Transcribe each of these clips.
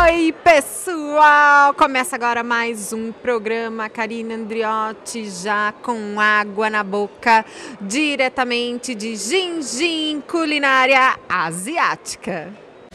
Oi, pessoal! Começa agora mais um programa Karina Andriotti, já com água na boca, diretamente de Jinjin Culinária Asiática.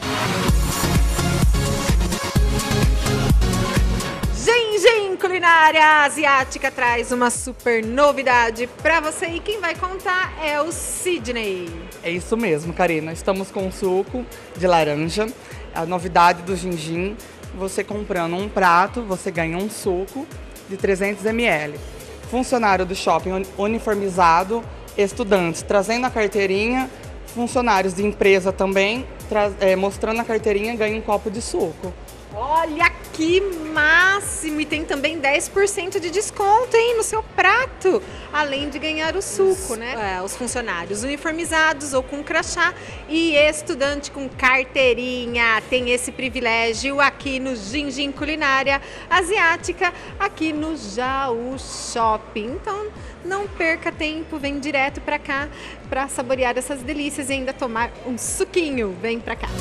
Jinjin Culinária Asiática traz uma super novidade para você e quem vai contar é o Sidney. É isso mesmo, Karina. Estamos com suco de laranja. A novidade do Jinjin, você comprando um prato, você ganha um suco de 300 ml. Funcionário do shopping uniformizado, estudantes trazendo a carteirinha, funcionários de empresa também, mostrando a carteirinha, ganha um copo de suco. Olha que máximo! E tem também 10% de desconto, hein, no seu prato, além de ganhar o suco, né? Os funcionários uniformizados ou com crachá e estudante com carteirinha tem esse privilégio aqui no Jinjin Culinária Asiática, aqui no Jaú Shopping. Então, não perca tempo, vem direto para cá para saborear essas delícias e ainda tomar um suquinho. Vem para cá!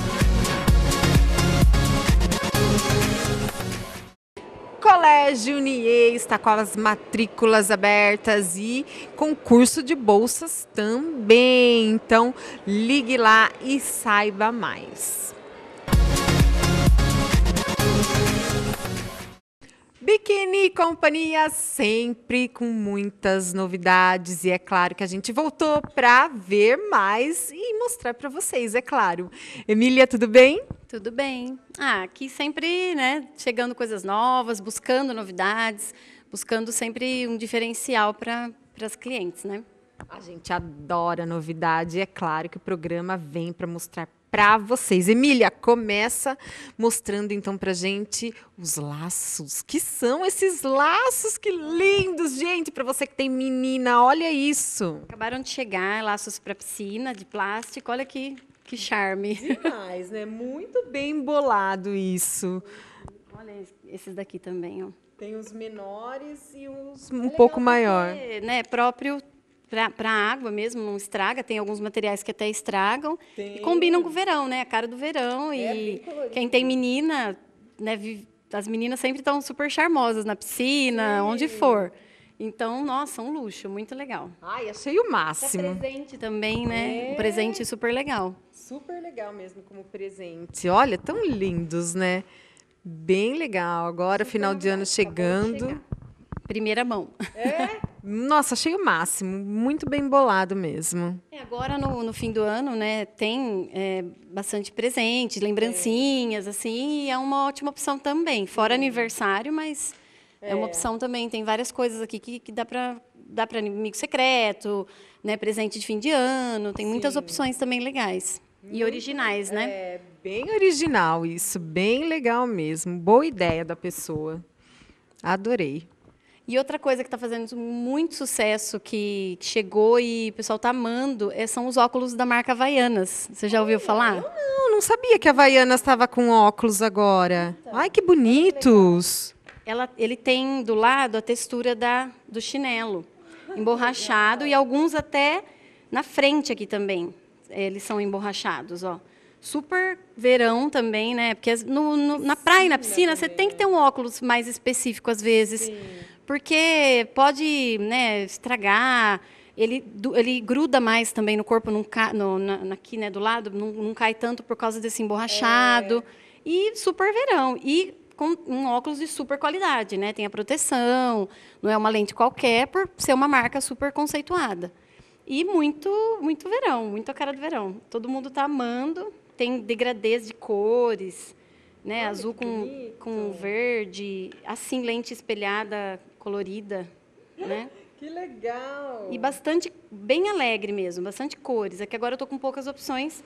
Colégio Unier está com as matrículas abertas e concurso de bolsas também. Então, ligue lá e saiba mais. Biquíni Companhia sempre com muitas novidades e é claro que a gente voltou para ver mais e mostrar para vocês, é claro. Emília, tudo bem? Tudo bem. Aqui sempre, né, chegando coisas novas, buscando novidades, buscando sempre um diferencial para as clientes, né? A gente adora novidade e é claro que o programa vem para mostrar para vocês. Emília, começa mostrando então pra gente os laços. Que são esses laços? Que lindos, gente, para você que tem menina, olha isso. Acabaram de chegar, laços para piscina, de plástico, olha que charme. Demais, né? Muito bem bolado isso. Olha esses daqui também, ó. Tem os menores e os um pouco maior. Porque, né, próprio para a água mesmo, não estraga. Tem alguns materiais que até estragam. E combinam com o verão, né? A cara do verão. E quem tem menina, né? As meninas sempre estão super charmosas na piscina, onde for. Então, nossa, um luxo, muito legal. Ai, achei o máximo. É presente também, né? Um presente super legal. Super legal mesmo como presente. Olha, tão lindos, né? Bem legal. Agora, super final de ano chegando. Primeira mão. Nossa, achei o máximo. Muito bem bolado mesmo. Agora, no fim do ano, né, tem bastante presente, lembrancinhas, assim, e é uma ótima opção também. Fora aniversário, mas é uma opção também. Tem várias coisas aqui que dá para amigo secreto, né, presente de fim de ano. Tem muitas opções também legais. E originais, né? É bem original isso. Bem legal mesmo. Boa ideia da pessoa. Adorei. E outra coisa que está fazendo muito sucesso, que chegou e o pessoal está amando, são os óculos da marca Havaianas. Você já ouviu falar? Eu não sabia que a Havaianas estava com óculos agora. Então, ai, que bonitos! Ele tem do lado a textura do chinelo, emborrachado, e alguns até na frente aqui também. Eles são emborrachados, ó. Super verão também, né? Porque na praia e na piscina você tem que ter um óculos mais específico às vezes. Sim. Porque pode, né, estragar, ele gruda mais também no corpo, aqui, né, do lado, não cai tanto por causa desse emborrachado. E super verão. E com um óculos de super qualidade, né? Tem a proteção, não é uma lente qualquer, por ser uma marca super conceituada. E muito, muito verão, muito a cara do verão. Todo mundo está amando, tem degradês de cores, né? Azul com verde, assim, lente espelhada, colorida, né? Que legal! E bem alegre mesmo, bastante cores. É que agora eu estou com poucas opções,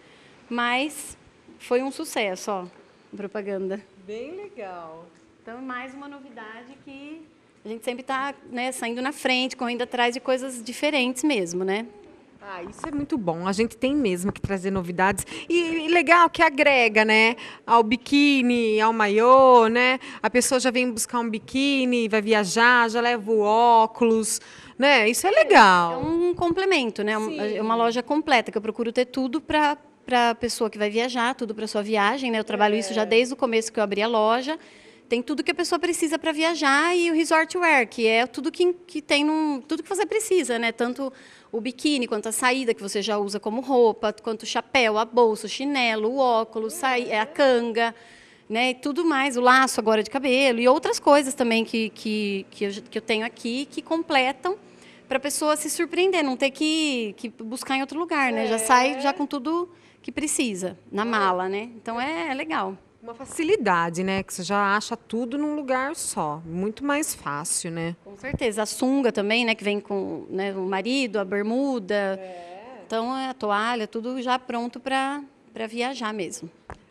mas foi um sucesso, ó, a propaganda. Bem legal. Então, mais uma novidade que a gente sempre está, né, saindo na frente, correndo atrás de coisas diferentes mesmo, né? Ah, isso é muito bom. A gente tem mesmo que trazer novidades. E legal que agrega, né? Ao biquíni, ao maiô, né? A pessoa já vem buscar um biquíni, vai viajar, já leva o óculos, né? Isso é legal. É um complemento, né? É uma loja completa, que eu procuro ter tudo para para a pessoa que vai viajar, tudo para sua viagem, né? Eu trabalho isso já desde o começo que eu abri a loja. Tem tudo que a pessoa precisa para viajar e o resort wear, que é tudo que tem tudo que você precisa, né? Tanto o biquíni, quanto a saída que você já usa como roupa, quanto o chapéu, a bolsa, o chinelo, o óculos, a canga, né? E tudo mais, o laço agora de cabelo e outras coisas também que eu tenho aqui que completam para a pessoa se surpreender, não ter que buscar em outro lugar, né? Já sai já com tudo que precisa na mala, né? Então é legal. Uma facilidade, né? Que você já acha tudo num lugar só. Muito mais fácil, né? Com certeza. A sunga também, né? Que vem com, né, o marido, a bermuda. Então, a toalha, tudo já pronto para viajar mesmo.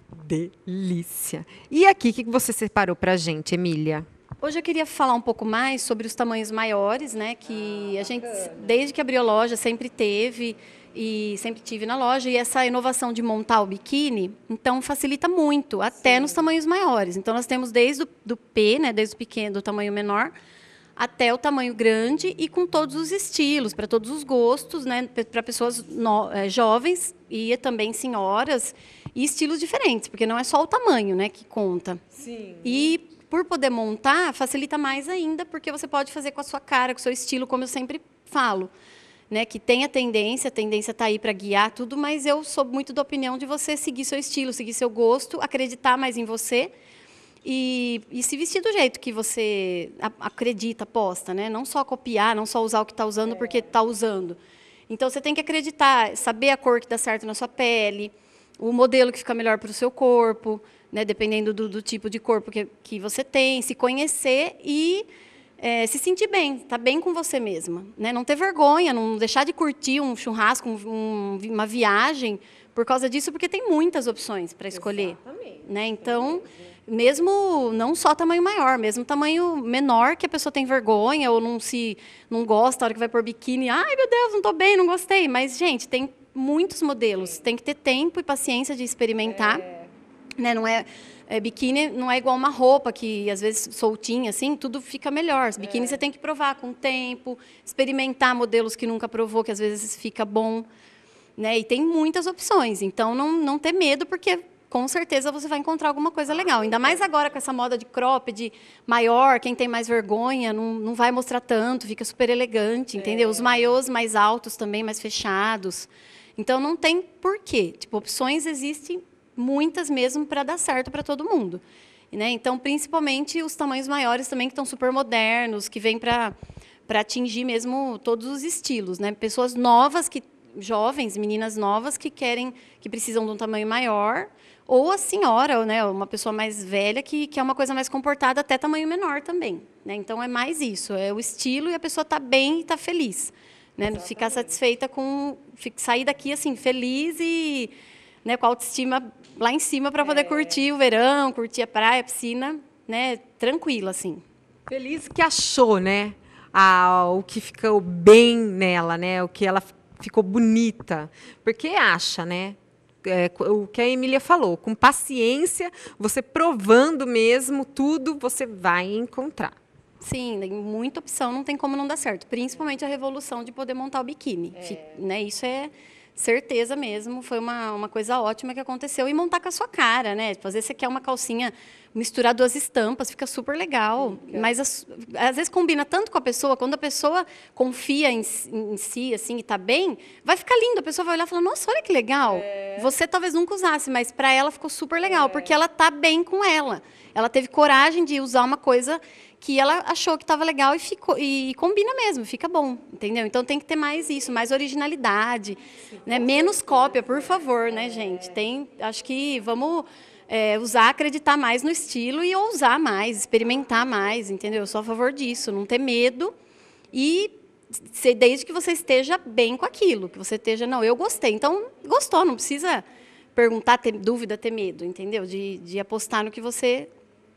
Delícia. E aqui, o que você separou pra gente, Emília? Hoje eu queria falar um pouco mais sobre os tamanhos maiores, né? Que a gente, desde que abriu a loja, sempre teve e sempre tive na loja. E essa inovação de montar o biquíni, então, facilita muito, até nos tamanhos maiores. Então, nós temos desde do P, né? Desde o pequeno, do tamanho menor, até o tamanho grande e com todos os estilos, para todos os gostos, né? Para pessoas jovens e também senhoras, e estilos diferentes, porque não é só o tamanho, né, que conta. Sim. E por poder montar, facilita mais ainda, porque você pode fazer com a sua cara, com o seu estilo, como eu sempre falo, né, que tem a tendência está aí para guiar tudo, mas eu sou muito da opinião de você seguir seu estilo, seguir seu gosto, acreditar mais em você e se vestir do jeito que você acredita, aposta, né? Não só copiar, não só usar o que está usando porque está usando. Então, você tem que acreditar, saber a cor que dá certo na sua pele, o modelo que fica melhor para o seu corpo, né? Dependendo do tipo de corpo que você tem, se conhecer e se sentir bem, estar bem com você mesma, né? Não ter vergonha, não deixar de curtir um churrasco, uma viagem por causa disso, porque tem muitas opções para escolher. Exatamente. Né? Então, mesmo não só tamanho maior, mesmo tamanho menor que a pessoa tem vergonha ou não gosta, a hora que vai pôr biquíni, ai meu Deus, não estou bem, não gostei. Mas, gente, tem muitos modelos, tem que ter tempo e paciência de experimentar. Né? Não biquíni não é igual uma roupa que, às vezes, soltinha, assim, tudo fica melhor. Biquíni você tem que provar com o tempo, experimentar modelos que nunca provou, que às vezes fica bom. Né? E tem muitas opções, então não ter medo, porque com certeza você vai encontrar alguma coisa legal. Ainda mais agora com essa moda de cropped maior, quem tem mais vergonha não vai mostrar tanto, fica super elegante, entendeu? Os maiôs mais altos também, mais fechados. Então, não tem porquê. Tipo, opções existem muitas mesmo para dar certo para todo mundo. Né? Então, principalmente os tamanhos maiores também, que estão super modernos, que vêm para atingir mesmo todos os estilos. Né? Pessoas novas, jovens, meninas novas que precisam de um tamanho maior, ou a senhora, né, uma pessoa mais velha que é uma coisa mais comportada, até tamanho menor também. Né? Então, é mais isso, é o estilo e a pessoa está bem e está feliz. Né? Ficar satisfeita sair daqui assim, feliz e, né, com a autoestima lá em cima para poder curtir o verão, curtir a praia, a piscina, né, tranquila, assim. Feliz que achou, né? O que ficou bem nela, né? O que ela ficou bonita. Porque acha, né? O que a Emília falou, com paciência, você provando mesmo tudo, você vai encontrar. Sim, tem muita opção, não tem como não dar certo. Principalmente a revolução de poder montar o biquíni. Né? Isso é certeza mesmo, foi uma coisa ótima que aconteceu. E montar com a sua cara, né? Às vezes você quer uma calcinha, misturar duas estampas, fica super legal. Mas às vezes combina tanto com a pessoa, quando a pessoa confia em si, assim, e está bem, vai ficar lindo. A pessoa vai olhar e falar, nossa, olha que legal. Você talvez nunca usasse, mas para ela ficou super legal, porque ela está bem com ela. Ela teve coragem de usar uma coisa que ela achou que estava legal e combina mesmo, fica bom, entendeu? Então tem que ter mais isso, mais originalidade, né? Menos cópia, por favor, né, gente? Acho que vamos acreditar mais no estilo e ousar mais, experimentar mais, entendeu? Eu sou a favor disso, não ter medo e desde que você esteja bem com aquilo, que você esteja, não, eu gostei, então gostou, não precisa perguntar, ter dúvida, ter medo, entendeu? De apostar no que você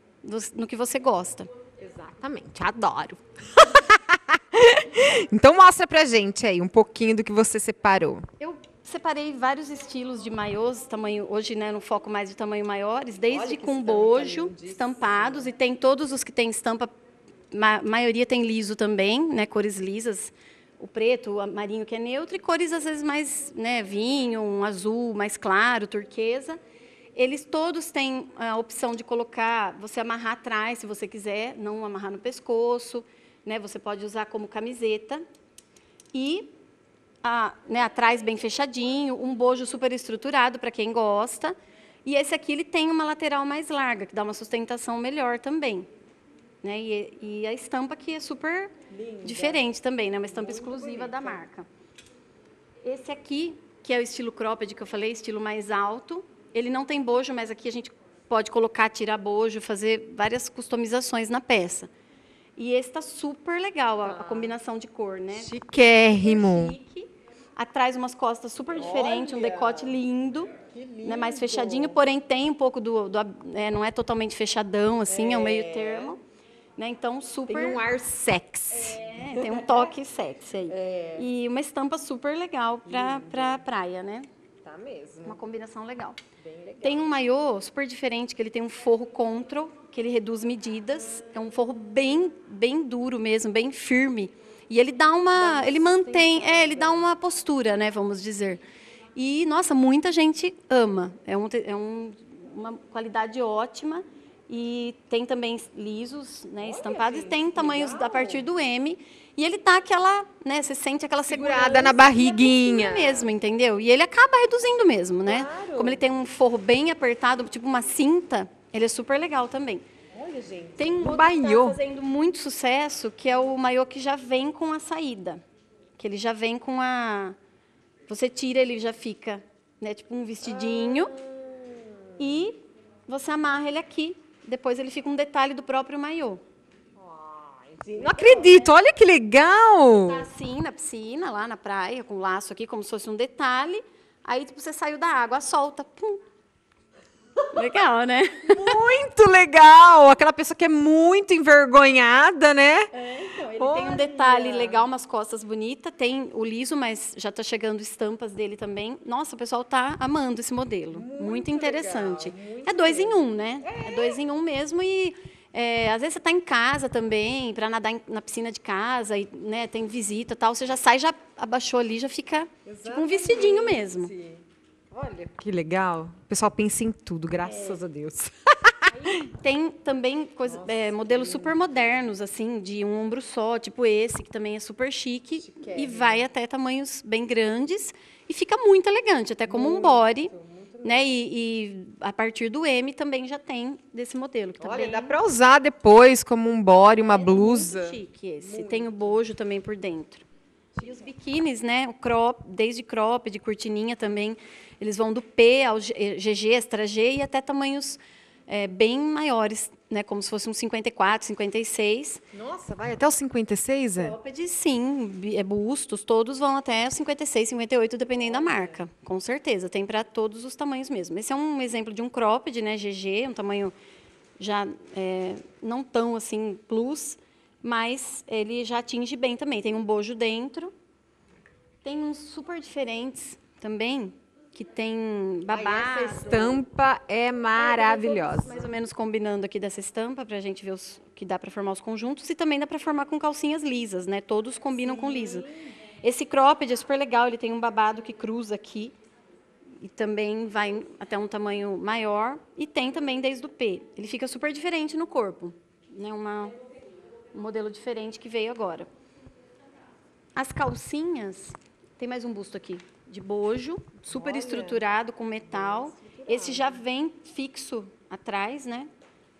gosta. Exatamente, adoro. Então mostra pra gente aí um pouquinho do que você separou. Eu separei vários estilos de maiôs, hoje, né, no foco mais de tamanho maiores, desde com bojo, estampados, e tem todos os que tem estampa, maioria tem liso também, né, cores lisas, o preto, o marinho, que é neutro, e cores, às vezes, mais, né, vinho, um azul mais claro, turquesa. Eles todos têm a opção de colocar, você amarrar atrás, se você quiser, não amarrar no pescoço, né, você pode usar como camiseta. E né, atrás bem fechadinho, um bojo super estruturado para quem gosta. E esse aqui ele tem uma lateral mais larga, que dá uma sustentação melhor também. Né? E a estampa aqui é super diferente também, né? Uma estampa exclusiva da marca. Esse aqui, que é o estilo cropped que eu falei, estilo mais alto, ele não tem bojo, mas aqui a gente pode colocar, tirar bojo, fazer várias customizações na peça. E esse está super legal, a combinação de cor, né? Chiquérrimo. Chique. Atrás umas costas super diferentes, um decote lindo, né, mais fechadinho, porém tem um pouco não é totalmente fechadão, assim, é um meio termo. Né, então, super... Tem um ar sexy. Tem um toque sexy aí. E uma estampa super legal para a praia, né? Tá mesmo. Uma combinação legal. Bem legal. Tem um maiô super diferente, que ele tem um forro control, que ele reduz medidas. É um forro bem duro mesmo, bem firme. E ele dá uma... Ele mantém... ele dá uma postura, né, vamos dizer. E, nossa, muita gente ama. É uma qualidade ótima. E tem também lisos, né, estampados. E tem tamanhos a partir do M. E ele dá aquela... Né, você sente aquela segurança na barriguinha. Mesmo, entendeu? E ele acaba reduzindo mesmo, né? Claro. Como ele tem um forro bem apertado, tipo uma cinta, ele é super legal também. Olha, gente. Tem um outro que está fazendo muito sucesso, que é o maiô que já vem com a saída. Que ele já vem com a... Você tira, ele já fica, né, tipo um vestidinho. E você amarra ele aqui. Depois ele fica um detalhe do próprio maiô. Não acredito, olha que legal! Tá assim, na piscina, lá na praia, com o laço aqui, como se fosse um detalhe. Aí, tipo, você saiu da água, solta. Pum. Legal, né? Muito legal! Aquela pessoa que é muito envergonhada, né? Então, ele tem um detalhe legal, umas costas bonitas. Tem o liso, mas já está chegando estampas dele também. Nossa, o pessoal está amando esse modelo. Muito interessante. Legal, é 2 em 1, né? É 2 em 1 mesmo e... às vezes você está em casa também, para nadar na piscina de casa, e, né, tem visita e tal, você já sai, já abaixou ali, já fica tipo um vestidinho mesmo. Olha, que legal. O pessoal pensa em tudo, graças a Deus. Tem também modelos super modernos, assim, de um ombro só, tipo esse, que também é super chique, e vai até tamanhos bem grandes, e fica muito elegante, até como um body. Né? E a partir do M também já tem desse modelo. Que tá Olha, bem... dá para usar depois como um body, uma blusa. Muito chique esse. Tem o bojo também por dentro. E os biquínis, né? Desde crop, de cortininha também. Eles vão do P ao GG, extra G e até tamanhos bem maiores, né? Como se fosse um 54, 56. Nossa, vai até os 56, é? Cropped, sim. Bustos, todos vão até os 56, 58, dependendo da marca. Com certeza, tem para todos os tamanhos mesmo. Esse é um exemplo de um cropped, né? GG, um tamanho já não tão assim plus, mas ele já atinge bem também. Tem um bojo dentro. Tem uns super diferentes também, que tem babado. Essa estampa é maravilhosa. Mais ou menos combinando aqui dessa estampa, para a gente ver que dá para formar os conjuntos. E também dá para formar com calcinhas lisas, né? Todos combinam com liso. Esse cropped é super legal, ele tem um babado que cruza aqui. E também vai até um tamanho maior. E tem também desde o P. Ele fica super diferente no corpo. Né? Um modelo diferente que veio agora. As calcinhas, tem mais um busto aqui, de bojo, super estruturado, com metal. Esse já vem fixo atrás, né?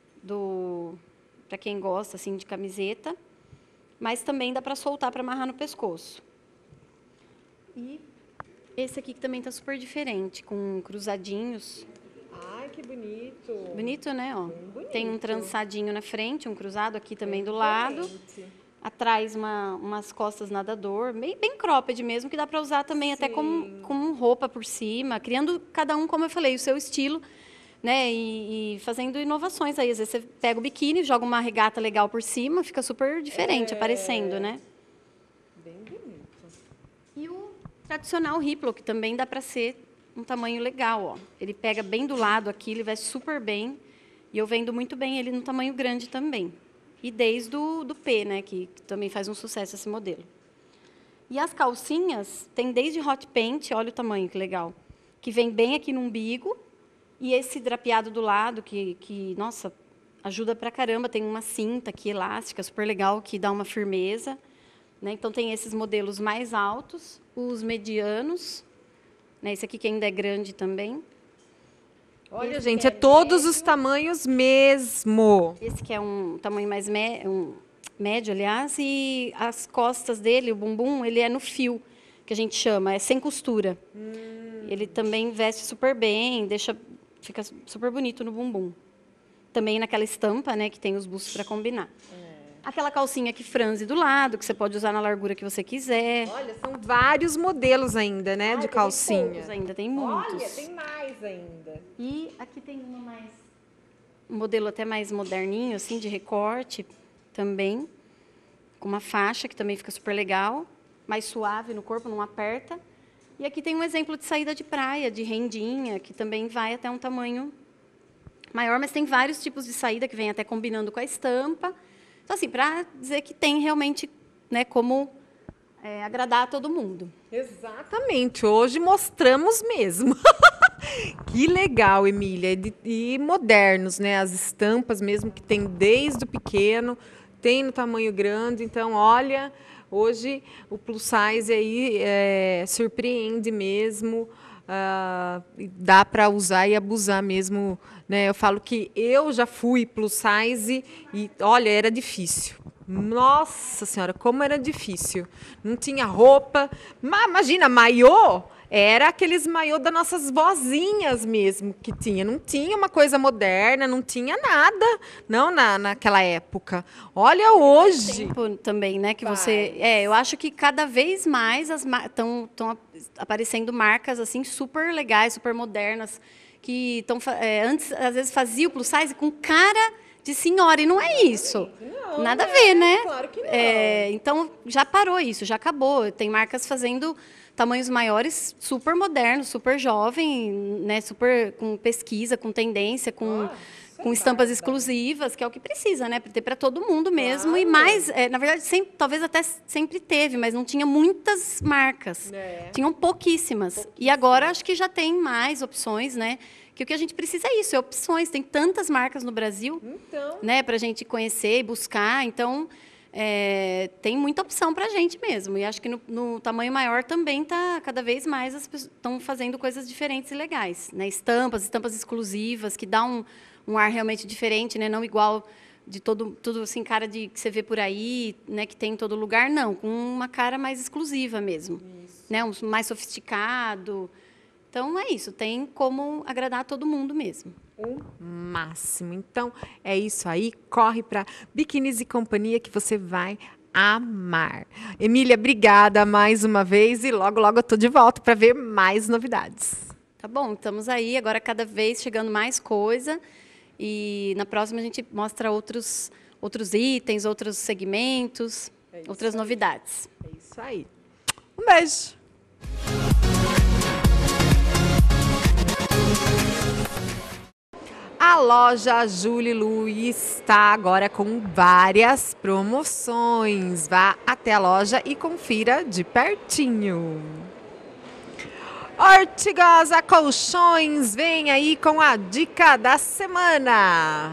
Para quem gosta assim, de camiseta. Mas também dá para soltar, para amarrar no pescoço. E esse aqui que também está super diferente, com cruzadinhos. Ai, que bonito. Bonito, né? Ó. Bonito. Tem um trançadinho na frente, um cruzado aqui também do lado. Atrás, umas costas nadador, bem cropped mesmo, que dá para usar também até como roupa por cima, criando cada um, como eu falei, o seu estilo, né? E fazendo inovações aí. Às vezes você pega o biquíni, joga uma regata legal por cima, fica super diferente, aparecendo, né? Bem bonito. E o tradicional Riplo, que também dá para ser um tamanho legal, ó. Ele pega bem do lado aqui, ele veste super bem. E eu vendo muito bem ele no tamanho grande também. E desde do P, né, que também faz um sucesso esse modelo. E as calcinhas tem desde hot pant, olha o tamanho, que legal, que vem bem aqui no umbigo, e esse drapeado do lado, que nossa, ajuda pra caramba. Tem uma cinta aqui elástica, super legal, que dá uma firmeza. Né? Então, tem esses modelos mais altos, os medianos. Né? Esse aqui que ainda é grande também. Olha, Esse gente, é é todos médio. os tamanhos mesmo. Esse que é um tamanho mais médio, aliás, e as costas dele, o bumbum, ele é no fio, que a gente chama, é sem costura. Ele também veste super bem, fica super bonito no bumbum. Também naquela estampa, né, que tem os bustos para combinar. Aquela calcinha que franze do lado, que você pode usar na largura que você quiser. Olha, são vários modelos ainda, né, de Tem calcinha. poucos ainda, tem muitos. Olha, tem mais ainda. E aqui tem um modelo até mais moderninho, assim, de recorte também, com uma faixa que também fica super legal, mais suave no corpo, não aperta. E aqui tem um exemplo de saída de praia, de rendinha, que também vai até um tamanho maior, mas tem vários tipos de saída que vem até combinando com a estampa. Então, assim, para dizer que tem realmente, né, como agradar a todo mundo. Exatamente, hoje mostramos mesmo. Que legal, Emília. E modernos, né? As estampas mesmo que tem desde o pequeno, tem no tamanho grande. Então, olha, hoje o plus size aí surpreende mesmo. Dá para usar e abusar mesmo, né? Eu falo que eu já fui plus size e, olha, era difícil. Nossa Senhora, como era difícil. Não tinha roupa. Imagina, maiô era aqueles maiô das nossas vozinhas mesmo que tinha. Não tinha uma coisa moderna, não tinha nada, não naquela época. Olha hoje. Tempo também, né, que você... eu acho que cada vez mais estão aparecendo marcas assim super legais, super modernas, que antes, às vezes, fazia o plus size com cara de senhora, e não é isso. Não, nada a ver, né? Claro que não. Então, já parou isso, já acabou. Tem marcas fazendo tamanhos maiores, super modernos, super jovem, né? Super com pesquisa, com tendência, com estampas exclusivas, que é o que precisa, né? Para ter para todo mundo mesmo. Claro. E mais, na verdade, talvez até sempre teve, mas não tinha muitas marcas. Tinham pouquíssimas. E agora acho que já tem mais opções, né? Que o que a gente precisa é isso, é opções. Tem tantas marcas no Brasil, né, para a gente conhecer e buscar. Então, tem muita opção para a gente mesmo. E acho que no tamanho maior também tá cada vez mais as pessoas estão fazendo coisas diferentes e legais, né? Estampas exclusivas que dá um ar realmente diferente, né? Não igual de tudo assim, cara que você vê por aí, né? Que tem em todo lugar, não, com uma cara mais exclusiva mesmo, né? Mais sofisticado. Então, é isso, tem como agradar todo mundo mesmo. O máximo. Então, é isso aí. Corre para Biquínis e Companhia que você vai amar. Emília, obrigada mais uma vez e logo, logo eu tô de volta para ver mais novidades. Tá bom, estamos aí, agora cada vez chegando mais coisa e na próxima a gente mostra outros itens, outros segmentos, outras novidades. É isso aí. Um beijo. A loja Julie Lu está agora com várias promoções. Vá até a loja e confira de pertinho. Ortigosa Colchões vem aí com a dica da semana.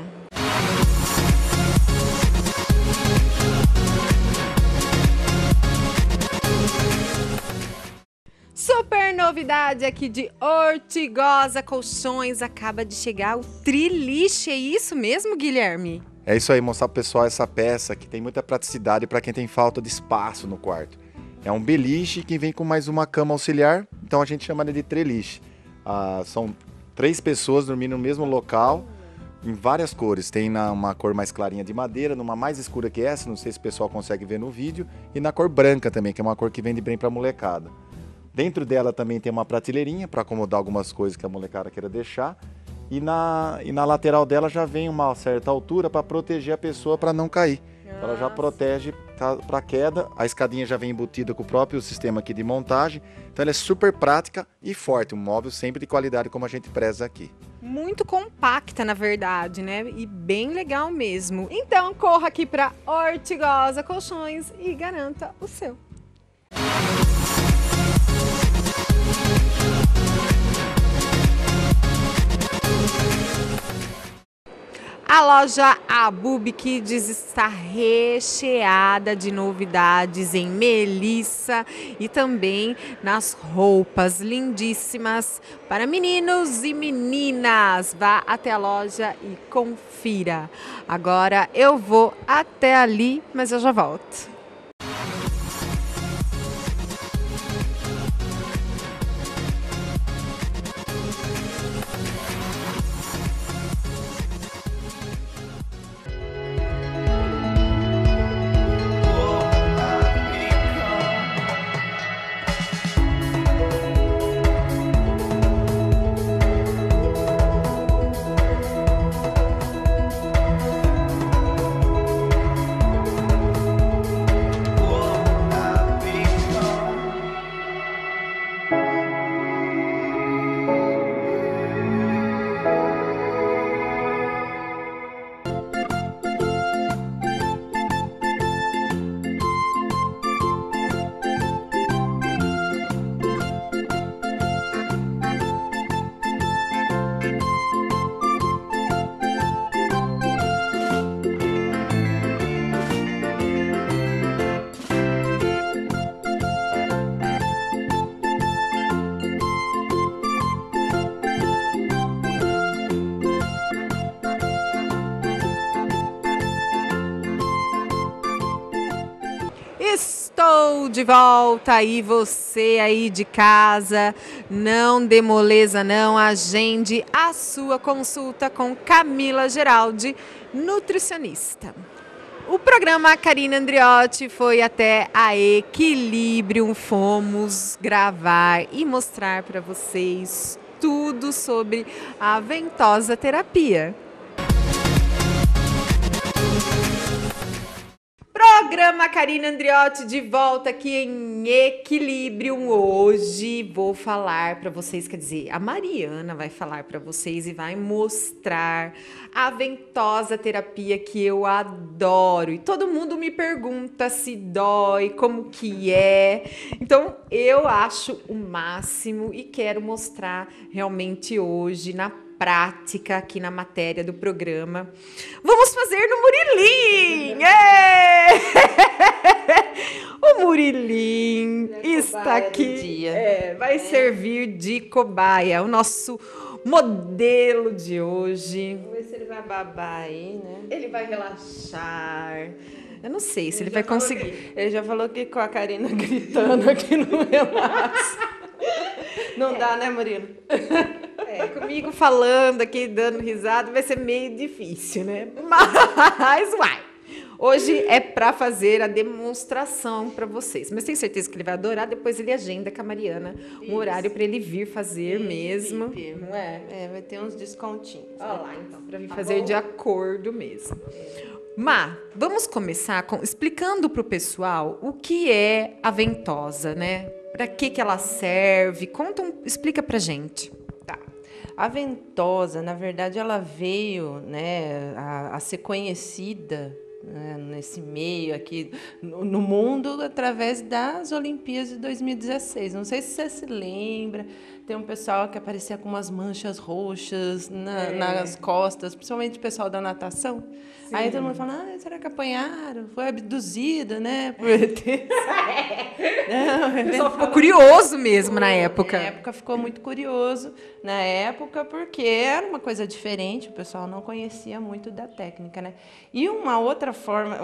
Super novidade aqui de Ortigosa Colchões, acaba de chegar o Triliche, é isso mesmo, Guilherme? É isso aí, mostrar pro pessoal essa peça que tem muita praticidade para quem tem falta de espaço no quarto. É um beliche que vem com mais uma cama auxiliar, então a gente chama ele de treliche. São 3 pessoas dormindo no mesmo local, em várias cores. Tem uma cor mais clarinha de madeira, numa mais escura que essa, não sei se o pessoal consegue ver no vídeo, e na cor branca também, que é uma cor que vende bem para molecada. Dentro dela também tem uma prateleirinha para acomodar algumas coisas que a molecada queira deixar. E na lateral dela já vem uma certa altura para proteger a pessoa para não cair. Então ela já protege para queda. A escadinha já vem embutida com o próprio sistema aqui de montagem. Então ela é super prática e forte. Um móvel sempre de qualidade como a gente preza aqui. Muito compacta, na verdade, né? E bem legal mesmo. Então corra aqui para Ortigosa Colchões e garanta o seu. A loja Abub Kids está recheada de novidades em Melissa e também nas roupas lindíssimas para meninos e meninas. Vá até a loja e confira. Agora eu vou até ali, mas eu já volto. Estou de volta e você aí de casa, não dê moleza não, agende a sua consulta com Camila Geraldi, nutricionista. O programa Karina Andriotti foi até a Equilibrium, fomos gravar e mostrar para vocês tudo sobre a ventosa terapia. Programa Karina Andriotti de volta aqui em Equilibrium. Hoje vou falar para vocês, quer dizer, a Mariana vai falar para vocês e vai mostrar a ventosa terapia que eu adoro. E todo mundo me pergunta se dói, como que é. Então eu acho o máximo e quero mostrar realmente hoje na prática aqui na matéria do programa. Vamos fazer no Murilim! O Murilim está aqui, vai servir de cobaia, o nosso modelo de hoje. Vamos ver se ele vai babar aí, né? Ele vai relaxar. Eu não sei se ele vai conseguir. Ele já falou que com a Karina gritando aqui no relaxa. Não dá, né, Murilo? Comigo falando aqui, dando risada, vai ser meio difícil, né? Mas vai. Hoje é para fazer a demonstração para vocês. Mas tenho certeza que ele vai adorar. Depois ele agenda com a Mariana um horário para ele vir fazer mesmo. Não é? Vai ter uns descontinhos. Olha lá, então, para vir fazer de acordo mesmo. Má, vamos começar explicando para o pessoal o que é a ventosa, né? Para que ela serve? Explica pra gente. Tá. A ventosa, na verdade, ela veio, né, a ser conhecida, né, nesse meio aqui no mundo através das Olimpíadas de 2016. Não sei se você se lembra, tem um pessoal que aparecia com umas manchas roxas nas costas, principalmente o pessoal da natação. Sim. Aí todo mundo fala, será que apanharam? Foi abduzido, né? Por ET. Não, o pessoal ficou curioso mesmo na época. Na época ficou muito curioso, na época, porque era uma coisa diferente, o pessoal não conhecia muito da técnica, né? E uma outra forma,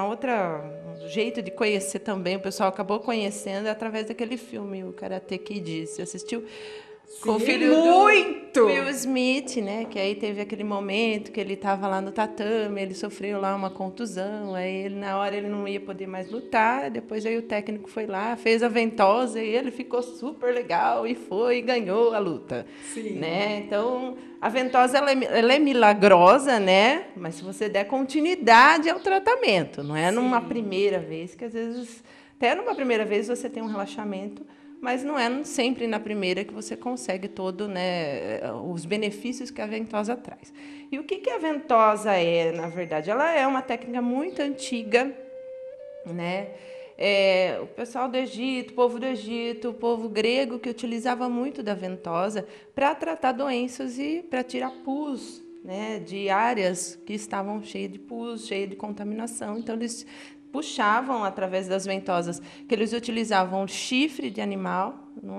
um jeito de conhecer também, o pessoal acabou conhecendo através daquele filme, o Karate Kid. Você assistiu? Com o filho do Will Smith, né? Que aí teve aquele momento que ele estava lá no tatame, ele sofreu lá uma contusão, aí na hora ele não ia poder mais lutar, depois aí o técnico foi lá, fez a ventosa e ele ficou super legal e foi e ganhou a luta. Sim. Né? Então, a ventosa ela é milagrosa, né? Mas se você der continuidade ao tratamento, não é numa primeira vez, que às vezes, até numa primeira vez você tem um relaxamento, mas não é sempre na primeira que você consegue todo, né, os benefícios que a ventosa traz. E o que a ventosa é, na verdade? Ela é uma técnica muito antiga, né? O pessoal do Egito, o povo grego, que utilizava muito da ventosa para tratar doenças e para tirar pus, né, de áreas que estavam cheias de pus, cheias de contaminação. Então, eles puxavam através das ventosas, que eles utilizavam chifre de animal,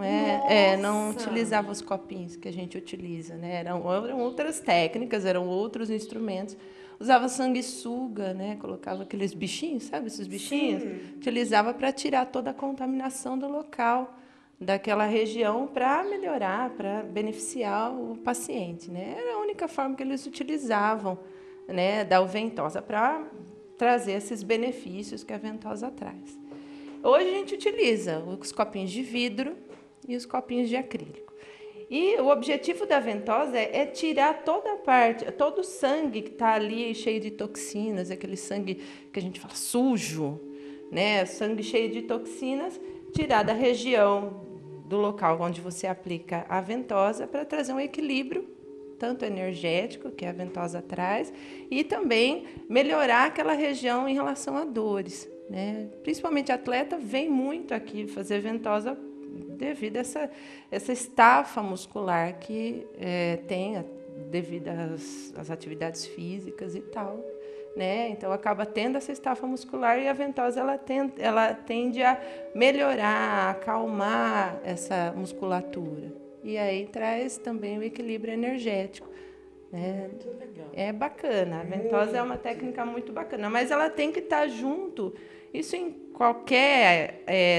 não utilizavam os copinhos que a gente utiliza, né? Eram outras técnicas, eram outros instrumentos. Usava sanguessuga, né? Colocava aqueles bichinhos, sabe esses bichinhos? Sim. Utilizava para tirar toda a contaminação do local, daquela região, para melhorar, para beneficiar o paciente, né? Era a única forma que eles utilizavam, né, da ventosa para trazer esses benefícios que a ventosa traz. Hoje a gente utiliza os copinhos de vidro e os copinhos de acrílico. E o objetivo da ventosa é tirar toda a parte, todo o sangue que está ali cheio de toxinas, aquele sangue que a gente fala sujo, né? Sangue cheio de toxinas, tirar da região do local onde você aplica a ventosa para trazer um equilíbrio, tanto energético, que a ventosa traz, e também melhorar aquela região em relação a dores, né? Principalmente atleta vem muito aqui fazer ventosa devido a essa estafa muscular que tem devido às atividades físicas e tal, né? Então acaba tendo essa estafa muscular e a ventosa ela tende a melhorar, a acalmar essa musculatura. E aí traz também o equilíbrio energético, né? Muito legal. É bacana, a ventosa é uma técnica muito bacana, mas ela tem que estar junto, isso em qualquer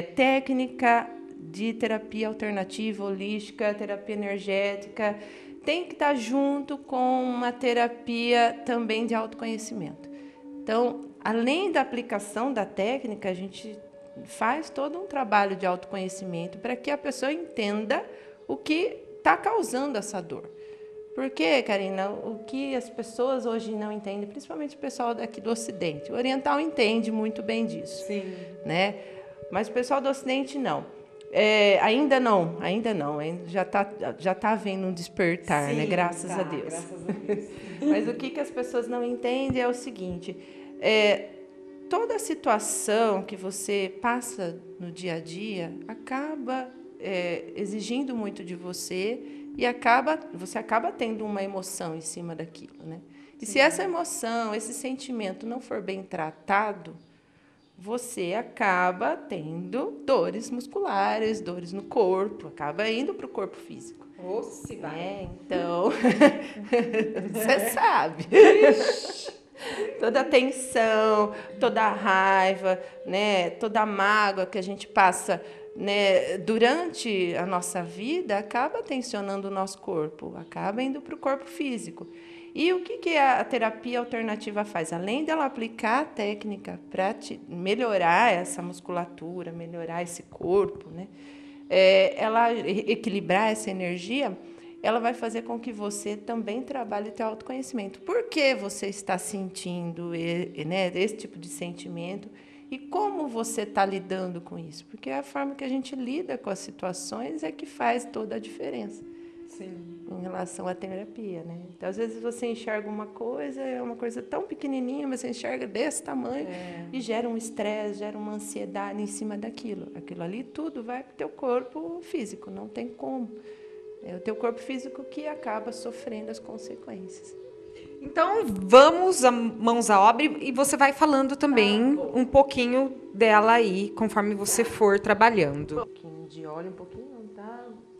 técnica de terapia alternativa, holística, terapia energética, tem que estar junto com uma terapia também de autoconhecimento. Então, além da aplicação da técnica, a gente faz todo um trabalho de autoconhecimento para que a pessoa entenda o que está causando essa dor. Porque, Karina, o que as pessoas hoje não entendem, principalmente o pessoal daqui do Ocidente, o oriental entende muito bem disso. Sim. Né? Mas o pessoal do Ocidente não. Ainda não, já tá havendo um despertar, sim, né? Graças a Deus. Graças a Deus. Mas o que as pessoas não entendem é o seguinte, toda situação que você passa no dia a dia acaba exigindo muito de você e você acaba tendo uma emoção em cima daquilo, né? E sim, se essa emoção, esse sentimento não for bem tratado, você acaba tendo dores musculares, dores no corpo, acaba indo para o corpo físico. Se vai. Então, você sabe. Toda a tensão, toda a raiva, né, toda a mágoa que a gente passa, né, durante a nossa vida, acaba tensionando o nosso corpo, acaba indo para o corpo físico. E o que a terapia alternativa faz? Além dela aplicar a técnica para melhorar essa musculatura, melhorar esse corpo, né? Ela equilibrar essa energia, ela vai fazer com que você também trabalhe o teu autoconhecimento. Por que você está sentindo, né, esse tipo de sentimento e como você está lidando com isso? Porque a forma que a gente lida com as situações é que faz toda a diferença. Sim. Em relação à terapia, né? Então, às vezes você enxerga uma coisa, é uma coisa tão pequenininha, mas você enxerga desse tamanho e gera um estresse, gera uma ansiedade em cima daquilo. Aquilo ali tudo vai para o teu corpo físico, não tem como. É o teu corpo físico que acaba sofrendo as consequências. Então, vamos mãos à obra e você vai falando também um pouquinho dela aí, conforme você for trabalhando. Um pouquinho de óleo, um pouquinho, tá?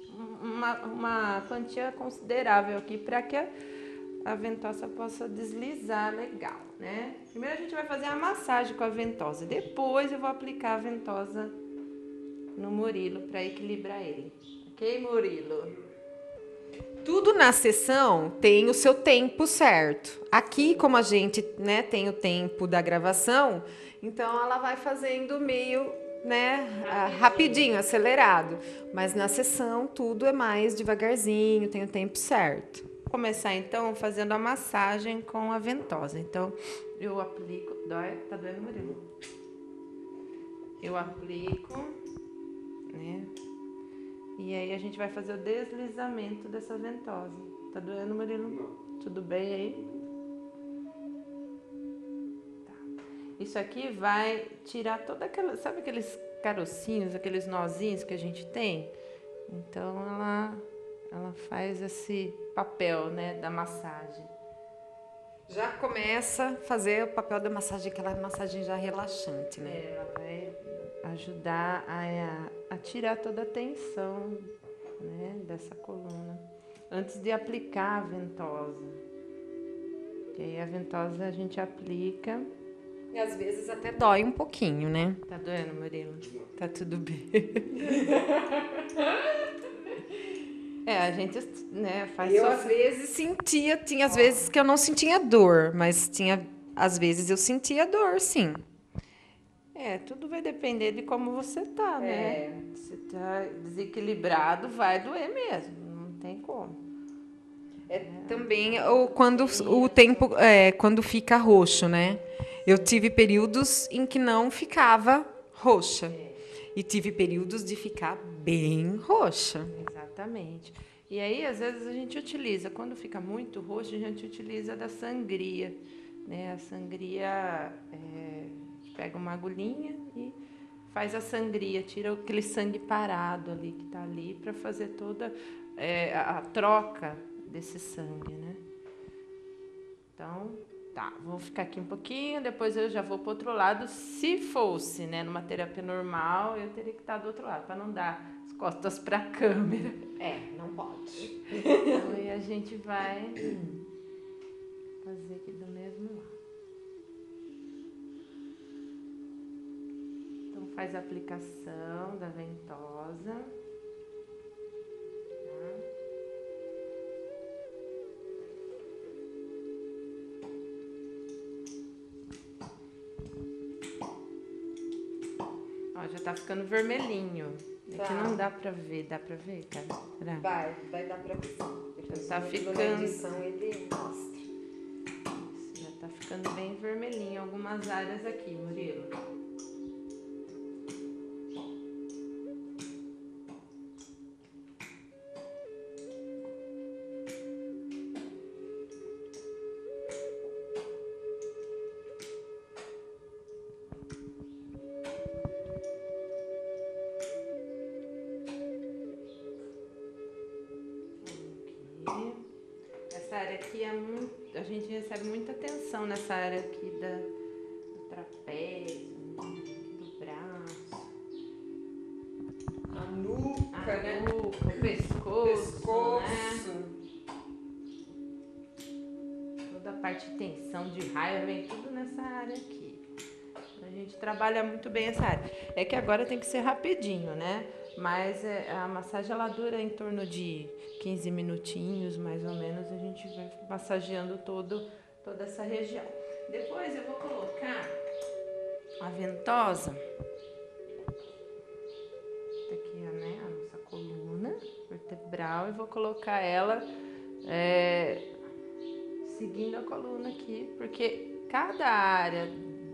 Uma quantia considerável aqui para que a ventosa possa deslizar legal, né? Primeiro a gente vai fazer a massagem com a ventosa, depois eu vou aplicar a ventosa no Murilo para equilibrar ele. Ok, Murilo? Tudo na sessão tem o seu tempo certo. Aqui, como a gente, né, tem o tempo da gravação, então ela vai fazendo meio, né, rapidinho, acelerado. Mas na sessão tudo é mais devagarzinho, tem o tempo certo. Vou começar então fazendo a massagem com a ventosa. Então eu aplico, tá doendo, Murilo? Eu aplico, né? E aí a gente vai fazer o deslizamento dessa ventosa. Tá doendo, Murilo? Tudo bem aí? Tá. isso aqui vai tirar toda aquela, sabe aqueles carocinhos, aqueles nozinhos que a gente tem? Então ela faz esse papel, né, da massagem. Já começa a fazer o papel da massagem, aquela massagem já relaxante, né? Ela vai ajudar a tirar toda a tensão, né, dessa coluna, antes de aplicar a ventosa. E aí a ventosa a gente aplica. E às vezes até dói um pouquinho, né? Tá doendo, Murilo? Tá tudo bem. A gente, né, faz... Eu às vezes sentia, tinha às vezes que eu não sentia dor, mas às vezes eu sentia dor, sim. Tudo vai depender de como você tá, né? Se tá desequilibrado, vai doer mesmo, não tem como. Também ou quando o tempo, quando fica roxo, né? Eu tive períodos em que não ficava roxa. E tive períodos de ficar bem roxa. Exatamente. E aí, às vezes, a gente utiliza, quando fica muito roxo, a gente utiliza da sangria, né? A sangria, pega uma agulhinha e faz a sangria, tira aquele sangue parado ali, que está ali, para fazer toda a troca desse sangue, né? Então, tá, vou ficar aqui um pouquinho, depois eu já vou para o outro lado. Se fosse, né, numa terapia normal, eu teria que estar do outro lado, para não dar as costas para a câmera. Não pode. Então, aí a gente vai fazer aqui do mesmo lado. Então, faz a aplicação da ventosa. Já tá ficando vermelhinho. É que não dá pra ver. Dá pra ver, cara? Vai dar pra ver. Já tá ficando... Na edição ele mostra. Já tá ficando bem vermelhinho algumas áreas aqui, Murilo. Essa área aqui a gente recebe muita atenção nessa área aqui do trapézio, do braço, a nuca, o pescoço, né? Toda a parte de tensão, de raiva, vem tudo nessa área aqui. A gente trabalha muito bem essa área. É que agora tem que ser rapidinho, né? Mas a massagem ela dura em torno de 15 minutinhos, mais ou menos. A gente vai massageando toda essa região. Depois eu vou colocar a ventosa. Aqui, né, a nossa coluna vertebral. E vou colocar ela seguindo a coluna aqui. Porque cada área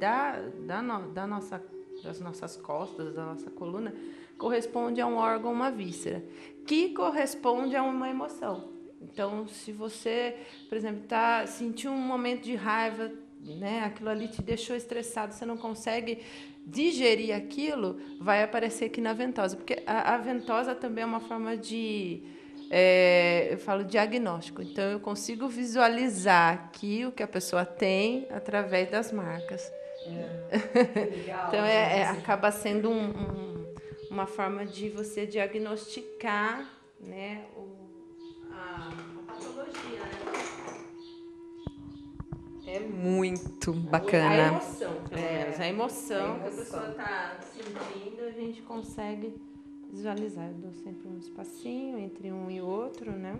das nossas costas, da nossa coluna, corresponde a um órgão, uma víscera, que corresponde a uma emoção. Então, se você, por exemplo, sentiu um momento de raiva, né, aquilo ali te deixou estressado, você não consegue digerir aquilo, vai aparecer aqui na ventosa. Porque a ventosa também é uma forma de, eu falo, diagnóstico. Então, eu consigo visualizar aqui o que a pessoa tem através das marcas. Legal, então, acaba sendo uma forma de você diagnosticar, né, a patologia, né? É muito bacana. A emoção, pelo menos. A emoção que a pessoa está sentindo, a gente consegue visualizar. Eu dou sempre um espacinho entre um e outro, né?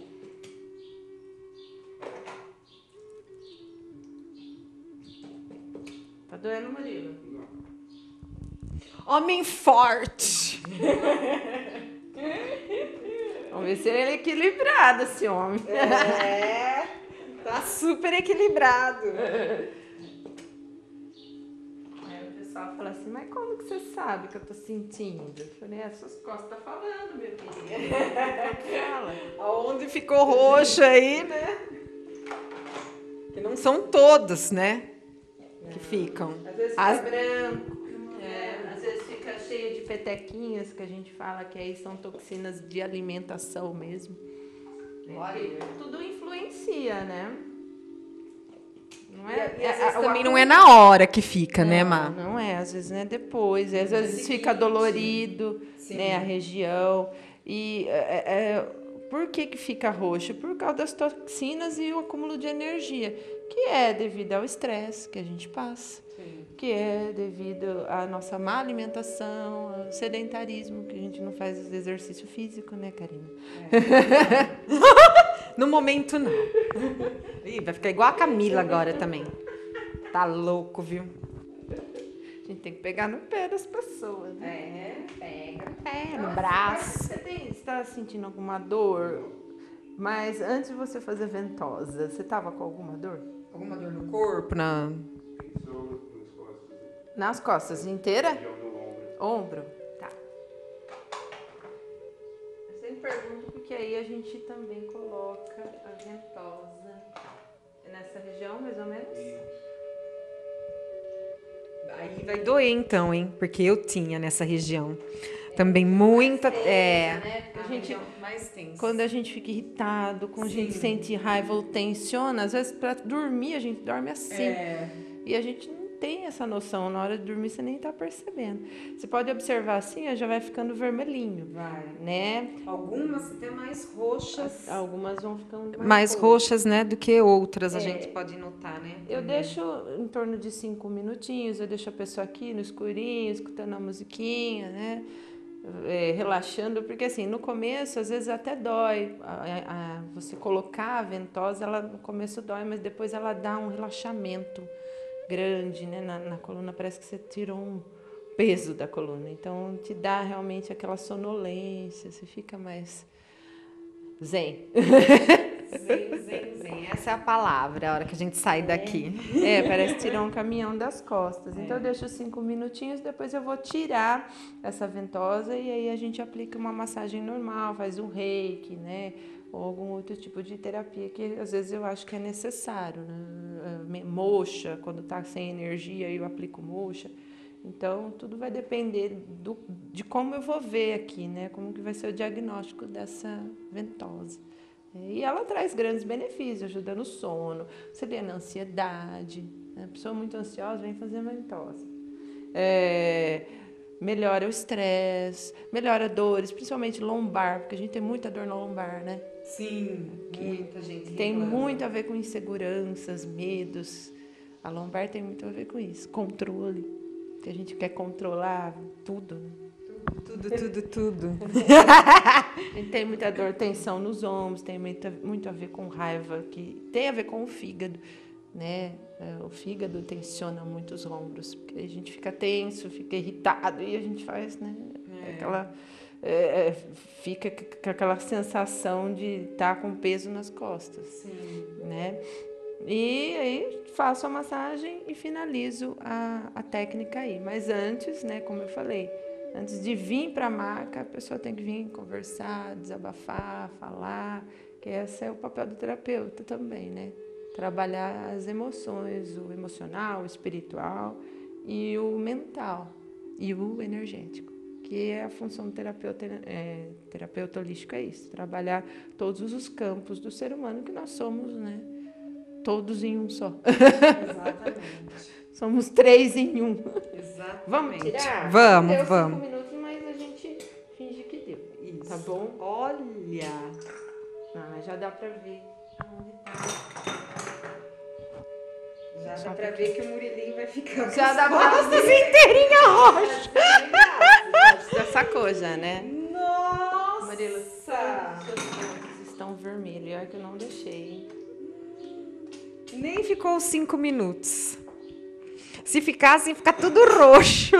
Tá doendo, Murilo? Homem forte. Vamos ver se ele é equilibrado, esse homem. Tá super equilibrado. Aí o pessoal fala assim, mas como que você sabe que eu tô sentindo? Eu falei, as suas costas tá falando, meu querido. Fala. Aonde ficou roxo aí, né? Que não são todas, né? que ficam. Às vezes fica branco, às vezes fica cheio de petequinhas, que a gente fala que aí são toxinas de alimentação mesmo. Porque tudo influencia, né? Não é, E às vezes também não é na hora que fica, né, Má? Não é, às vezes é depois, às vezes fica dolorido, né, a região. E por que fica roxo? Por causa das toxinas e o acúmulo de energia, que é devido ao estresse que a gente passa, que é devido à nossa má alimentação, ao sedentarismo, que a gente não faz exercício físico, né, Karina? No momento, não. Ih, vai ficar igual a Camila agora também. Tá louco, viu? A gente tem que pegar no pé das pessoas, né? Pega pé no braço. Você está sentindo alguma dor? Mas antes de você fazer ventosa, você estava com alguma dor? Alguma dor no corpo? Nas costas inteira? Ombro? Tá. Eu sempre pergunto porque aí a gente também coloca a ventosa nessa região, mais ou menos. Aí vai doer então, hein? Porque eu tinha nessa região. Também muita... Né? A gente mais tensa. Quando a gente fica irritado, quando a gente sente raiva ou tensiona, às vezes para dormir a gente dorme assim. E a gente não tem essa noção. Na hora de dormir você nem está percebendo. Você pode observar assim, já vai ficando vermelhinho. Vai. Né? Algumas até mais roxas. Algumas vão ficando Mais roxas, né, do que outras, a gente pode notar, né? Eu deixo em torno de 5 minutinhos, eu deixo a pessoa aqui no escurinho, escutando a musiquinha, né? Relaxando, porque assim, no começo às vezes até dói, você colocar a ventosa, ela no começo dói, mas depois ela dá um relaxamento grande, né, na coluna, parece que você tirou um peso da coluna, então te dá realmente aquela sonolência, você fica mais zen. Zen. Essa é a palavra, a hora que a gente sai daqui. Parece tirar um caminhão das costas. Então eu deixo 5 minutinhos, depois eu vou tirar essa ventosa e aí a gente aplica uma massagem normal, faz um reiki, né? Ou algum outro tipo de terapia que às vezes eu acho que é necessário, né? Moxa, quando tá sem energia eu aplico moxa. Então tudo vai depender de como eu vou ver aqui, né? Como que vai ser o diagnóstico dessa ventosa. E ela traz grandes benefícios, ajuda no sono, auxilia na ansiedade. Né? A pessoa muito ansiosa vem fazer ventosa. Melhora o estresse, melhora dores, principalmente lombar, porque a gente tem muita dor na lombar, né? Sim, muita gente tem muito a ver com inseguranças, medos. A lombar tem muito a ver com isso. Controle, que a gente quer controlar tudo, né? Tudo. A gente tem muita dor, tensão nos ombros, tem muito a ver com raiva, que tem a ver com o fígado, né? O fígado tensiona muito os ombros, porque a gente fica tenso, fica irritado e a gente faz, né? Fica com aquela sensação de estar com peso nas costas. Sim. Né? E aí faço a massagem e finalizo a técnica aí. Mas antes, né, como eu falei, antes de vir para a maca, a pessoa tem que vir conversar, desabafar, falar, que esse é o papel do terapeuta também, né? Trabalhar as emoções, o emocional, o espiritual e o mental e o energético, que é a função do terapeuta holístico, é isso, trabalhar todos os campos do ser humano que nós somos, né? Todos em um só. Exatamente. Somos 3 em 1. Exatamente. Vamos tirar? Vamos. Deu 5 minutos, mas a gente finge que deu. Isso. Tá bom? Olha. Já dá pra ver onde tá. Já dá pra ver que o Murilinho vai ficar Já dá pra ver. inteirinha roxa. Já sacou já, né? Nossa. Murilo, seus estão vermelhos. Olha que eu não deixei. Nem ficou 5 minutos. Se ficasse, ia ficar tudo roxo.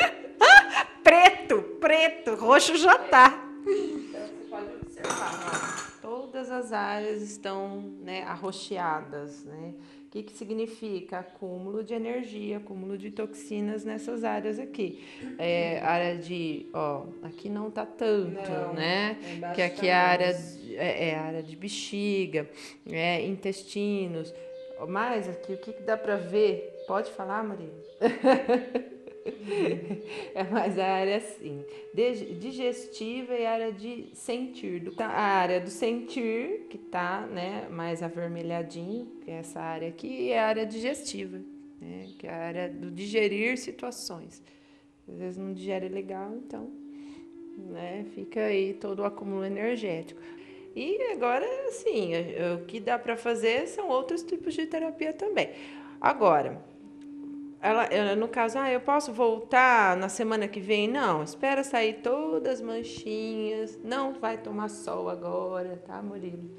Preto. Roxo já tá. Então, você pode observar, ó, todas as áreas estão, né, arroxeadas, né? O que significa? Acúmulo de energia, acúmulo de toxinas nessas áreas aqui. Área de, aqui não tá tanto, não, né? Que aqui é a área de bexiga, intestinos. Mas aqui, o que dá para ver Pode falar, Maria? É mais a área assim, digestiva e a área de sentir. A área do sentir, que tá, né, mais avermelhadinho, que é essa área aqui, é a área digestiva, né, que é a área do digerir situações. Às vezes não digere legal, então, né, fica aí todo o acúmulo energético. E agora, assim, o que dá para fazer são outros tipos de terapia também. Agora, no caso, eu posso voltar na semana que vem? Não, espera sair todas as manchinhas. Não vai tomar sol agora, tá, Murilo?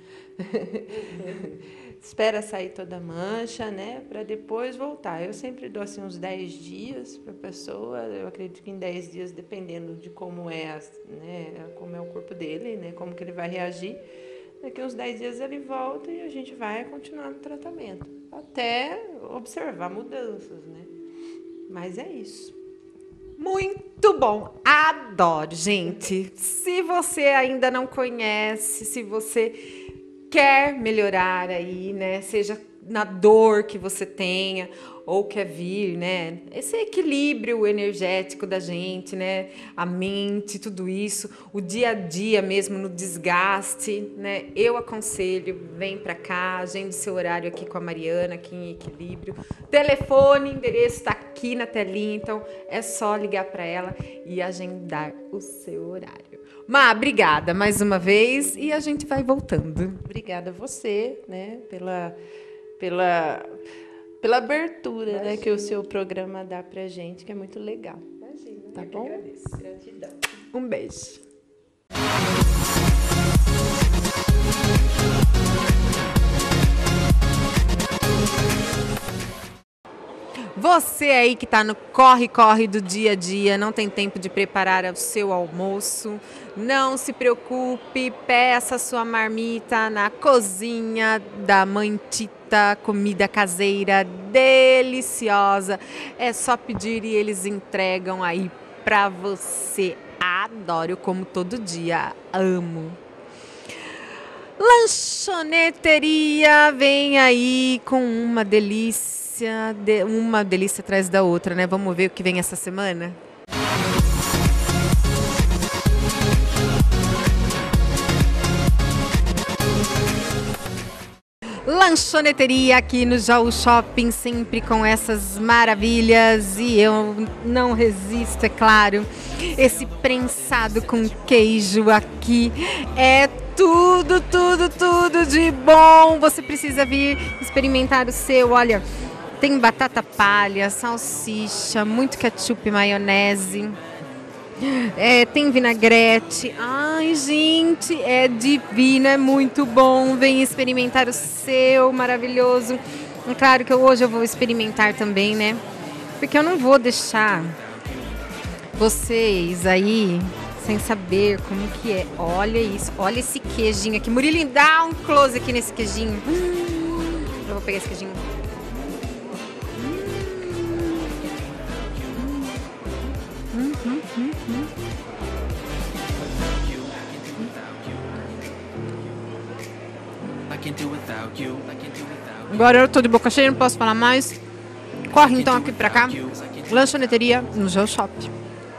Espera sair toda a mancha, né, para depois voltar. Eu sempre dou assim uns 10 dias para a pessoa. Eu acredito que em 10 dias, dependendo de como é, né, como é o corpo dele, né, como que ele vai reagir, daqui uns 10 dias ele volta e a gente vai continuar no tratamento, até observar mudanças, né? Mas é isso. Muito bom, adoro, gente. Se você ainda não conhece, se você quer melhorar aí, né, seja na dor que você tenha ou quer vir, né, esse equilíbrio energético da gente, né, a mente, tudo isso, o dia a dia mesmo no desgaste, né, eu aconselho, vem pra cá, agende seu horário aqui com a Mariana, aqui em Equilíbrio, telefone, endereço está aqui na telinha, então é só ligar para ela e agendar o seu horário. Má, obrigada mais uma vez e a gente vai voltando. Obrigada a você, né, pela abertura, né, que o seu programa dá pra gente, que é muito legal. Imagina, tá bom? Agradeço. Gratidão. Um beijo. Você aí que está no corre-corre do dia a dia, não tem tempo de preparar o seu almoço, não se preocupe, peça sua marmita na cozinha da Mãe Tita, comida caseira deliciosa. É só pedir e eles entregam aí para você. Adoro, eu como todo dia, amo. Lanchoneteria vem aí com uma delícia atrás da outra, né? Vamos ver o que vem essa semana? Lanchoneteria aqui no Jaú Shopping, sempre com essas maravilhas, e eu não resisto, é claro. Esse prensado com queijo aqui é tudo de bom. Você precisa vir experimentar o seu. Olha, tem batata palha, salsicha, muito ketchup e maionese. Tem vinagrete. Ai, gente, é divino, é muito bom. Vem experimentar o seu, maravilhoso. É claro que hoje eu vou experimentar também, né? Porque eu não vou deixar vocês aí sem saber como que é. Olha isso, olha esse queijinho aqui. Murilo, dá um close aqui nesse queijinho. Eu vou pegar esse queijinho. Agora eu tô de boca cheia, não posso falar mais. Corre então aqui pra cá. Lanchoneteria no Jaú Shopping.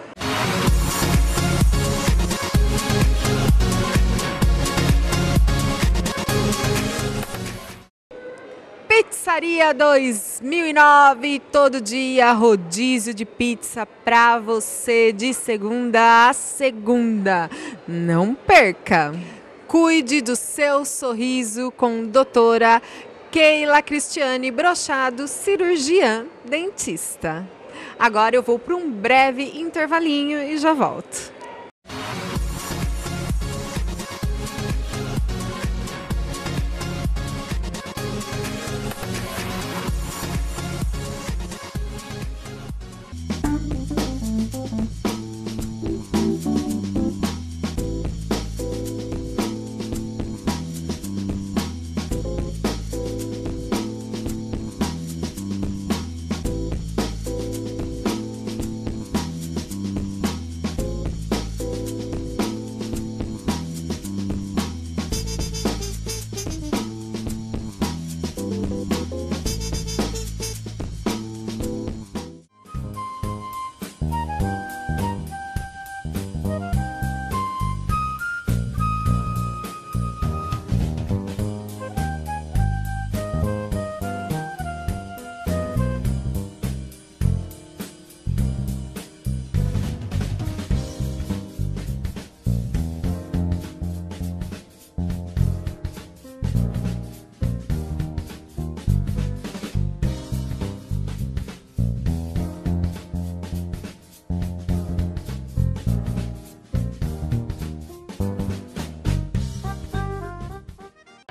Pizzaria 2009, todo dia rodízio de pizza pra você de segunda a segunda. Não perca! Cuide do seu sorriso com doutora Keila Cristiane Brochado, cirurgiã dentista. Agora eu vou para um breve intervalinho e já volto.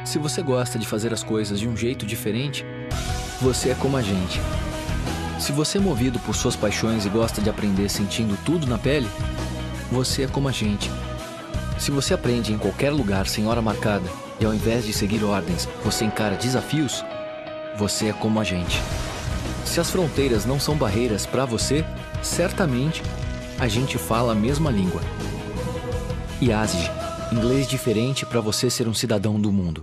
Se você gosta de fazer as coisas de um jeito diferente, você é como a gente. Se você é movido por suas paixões e gosta de aprender sentindo tudo na pele, você é como a gente. Se você aprende em qualquer lugar sem hora marcada e ao invés de seguir ordens, você encara desafios, você é como a gente. Se as fronteiras não são barreiras para você, certamente a gente fala a mesma língua. IASG, inglês diferente para você ser um cidadão do mundo.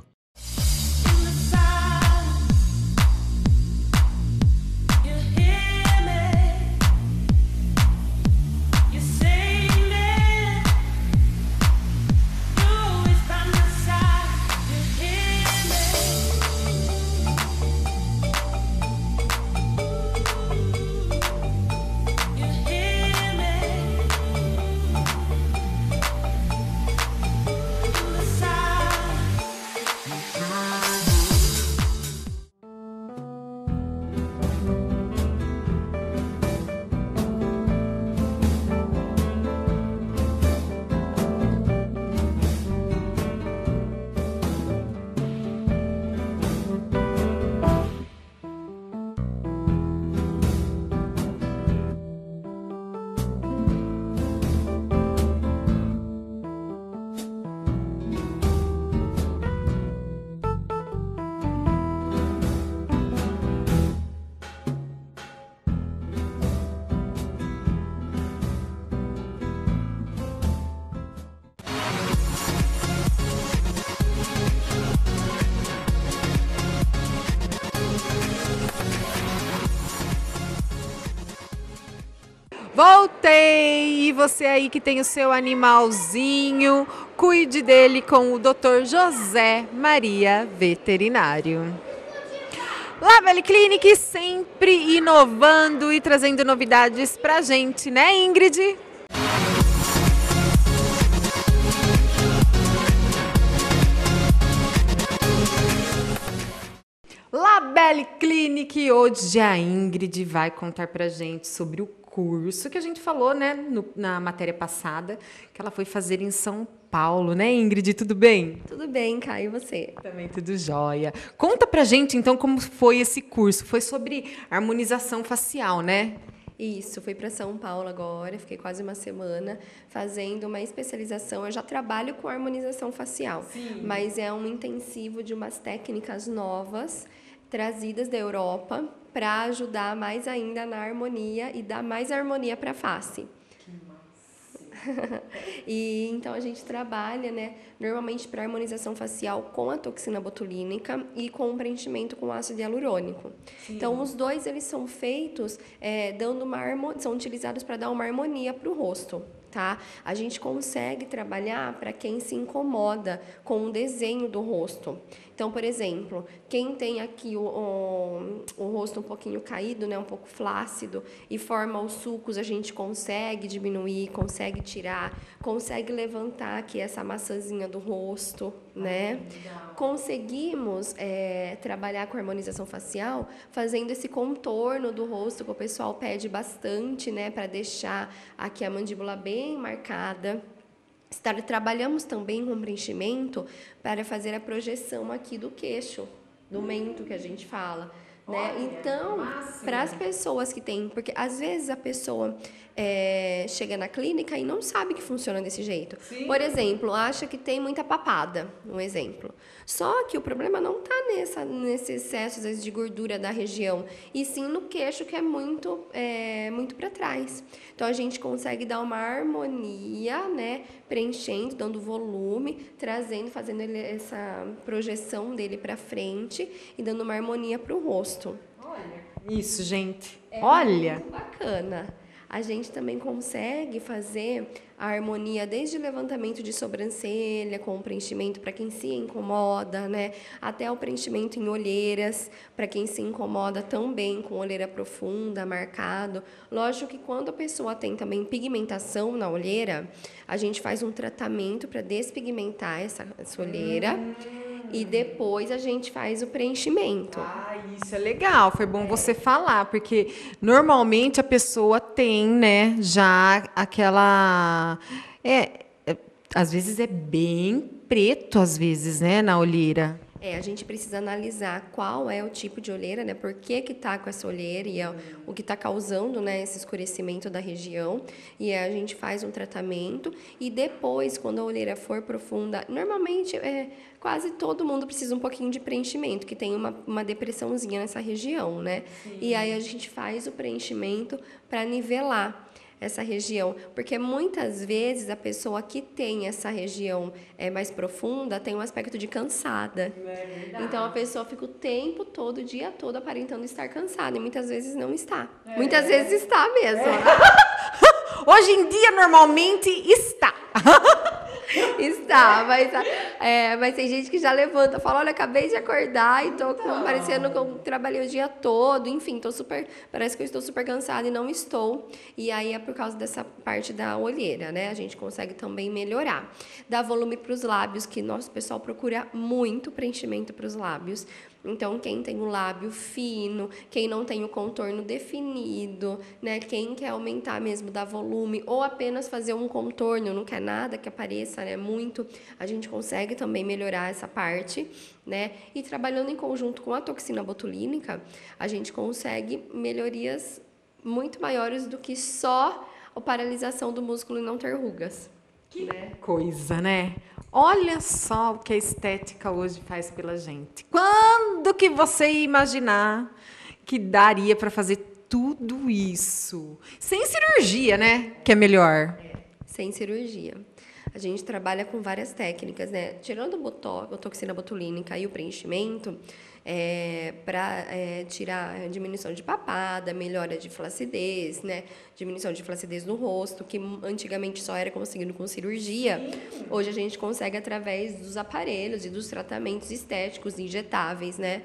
Voltei! E você aí que tem o seu animalzinho, cuide dele com o Dr. José Maria Veterinário. Labelle Clinic sempre inovando e trazendo novidades pra gente, né, Ingrid? Labelle Clinic, hoje a Ingrid vai contar pra gente sobre o curso que a gente falou, né, na matéria passada, que ela foi fazer em São Paulo, né, Ingrid? Tudo bem? Tudo bem, Caio, e você? Também tudo jóia. Conta pra gente, então, como foi esse curso. Foi sobre harmonização facial, né? Isso, fui para São Paulo agora, fiquei quase uma semana fazendo uma especialização. Eu já trabalho com harmonização facial, mas é um intensivo de umas técnicas novas trazidas da Europa para ajudar mais ainda na harmonia e dar mais harmonia para a face. E então a gente trabalha, né, normalmente para harmonização facial com a toxina botulínica e com o preenchimento com ácido hialurônico. Sim. Então os dois eles são feitos são utilizados para dar uma harmonia para o rosto. Tá? A gente consegue trabalhar para quem se incomoda com o desenho do rosto. Então, por exemplo, quem tem aqui o rosto um pouquinho caído, né, um pouco flácido, e forma os sulcos, a gente consegue diminuir, consegue tirar, consegue levantar aqui essa maçãzinha do rosto, né? Conseguimos trabalhar com harmonização facial fazendo esse contorno do rosto que o pessoal pede bastante, né, para deixar aqui a mandíbula bem marcada. Trabalhamos também com preenchimento para fazer a projeção aqui do queixo, do mento que a gente fala. Né? Então, para as pessoas que têm... Porque, às vezes, a pessoa chega na clínica e não sabe que funciona desse jeito. Sim. Por exemplo, acha que tem muita papada, um exemplo. Só que o problema não está nesse excesso, às vezes, de gordura da região, e sim no queixo, que é muito para trás. Então, a gente consegue dar uma harmonia, né? Preenchendo, dando volume, fazendo essa projeção dele para frente e dando uma harmonia para o rosto. Olha isso, gente. Olha! Muito bacana. A gente também consegue fazer a harmonia desde o levantamento de sobrancelha, com o preenchimento para quem se incomoda, né? Até o preenchimento em olheiras, para quem se incomoda também com olheira profunda, marcado. Lógico que quando a pessoa tem também pigmentação na olheira, a gente faz um tratamento para despigmentar essa olheira. E depois a gente faz o preenchimento. Ah, isso é legal, foi bom você falar, porque normalmente a pessoa tem, né, já aquela... às vezes é bem preto, às vezes, né, na olheira. A gente precisa analisar qual é o tipo de olheira, né? Por que que tá com essa olheira e o que está causando, né, esse escurecimento da região. E a gente faz um tratamento e depois, quando a olheira for profunda, normalmente quase todo mundo precisa um pouquinho de preenchimento, que tem uma depressãozinha nessa região, né? Sim. E aí a gente faz o preenchimento para nivelar essa região, porque muitas vezes a pessoa que tem essa região mais profunda tem um aspecto de cansada. Então a pessoa fica o tempo todo, o dia todo aparentando estar cansada e muitas vezes não está. Muitas vezes está mesmo. Hoje em dia normalmente está. Está, mas tem gente que já levanta, fala, olha, acabei de acordar e tô parecendo que eu trabalhei o dia todo, enfim, parece que eu estou super cansada e não estou. E aí é por causa dessa parte da olheira, né? A gente consegue também melhorar. Dar volume para os lábios, que nosso pessoal procura muito preenchimento para os lábios. Então, quem tem o lábio fino, quem não tem o contorno definido, né? Quem quer aumentar mesmo, dar volume, ou apenas fazer um contorno, não quer nada que apareça, né, muito, a gente consegue também melhorar essa parte, né? E trabalhando em conjunto com a toxina botulínica, a gente consegue melhorias muito maiores do que só a paralisação do músculo e não ter rugas. Que coisa, né? Olha só o que a estética hoje faz pela gente. Quando que você ia imaginar que daria para fazer tudo isso? Sem cirurgia, né? Que é melhor. Sem cirurgia. A gente trabalha com várias técnicas, né? Tirando a toxina botulínica e o preenchimento, para tirar a diminuição de papada, melhora de flacidez, né? Diminuição de flacidez no rosto, que antigamente só era conseguido com cirurgia. Hoje a gente consegue através dos aparelhos e dos tratamentos estéticos injetáveis, né?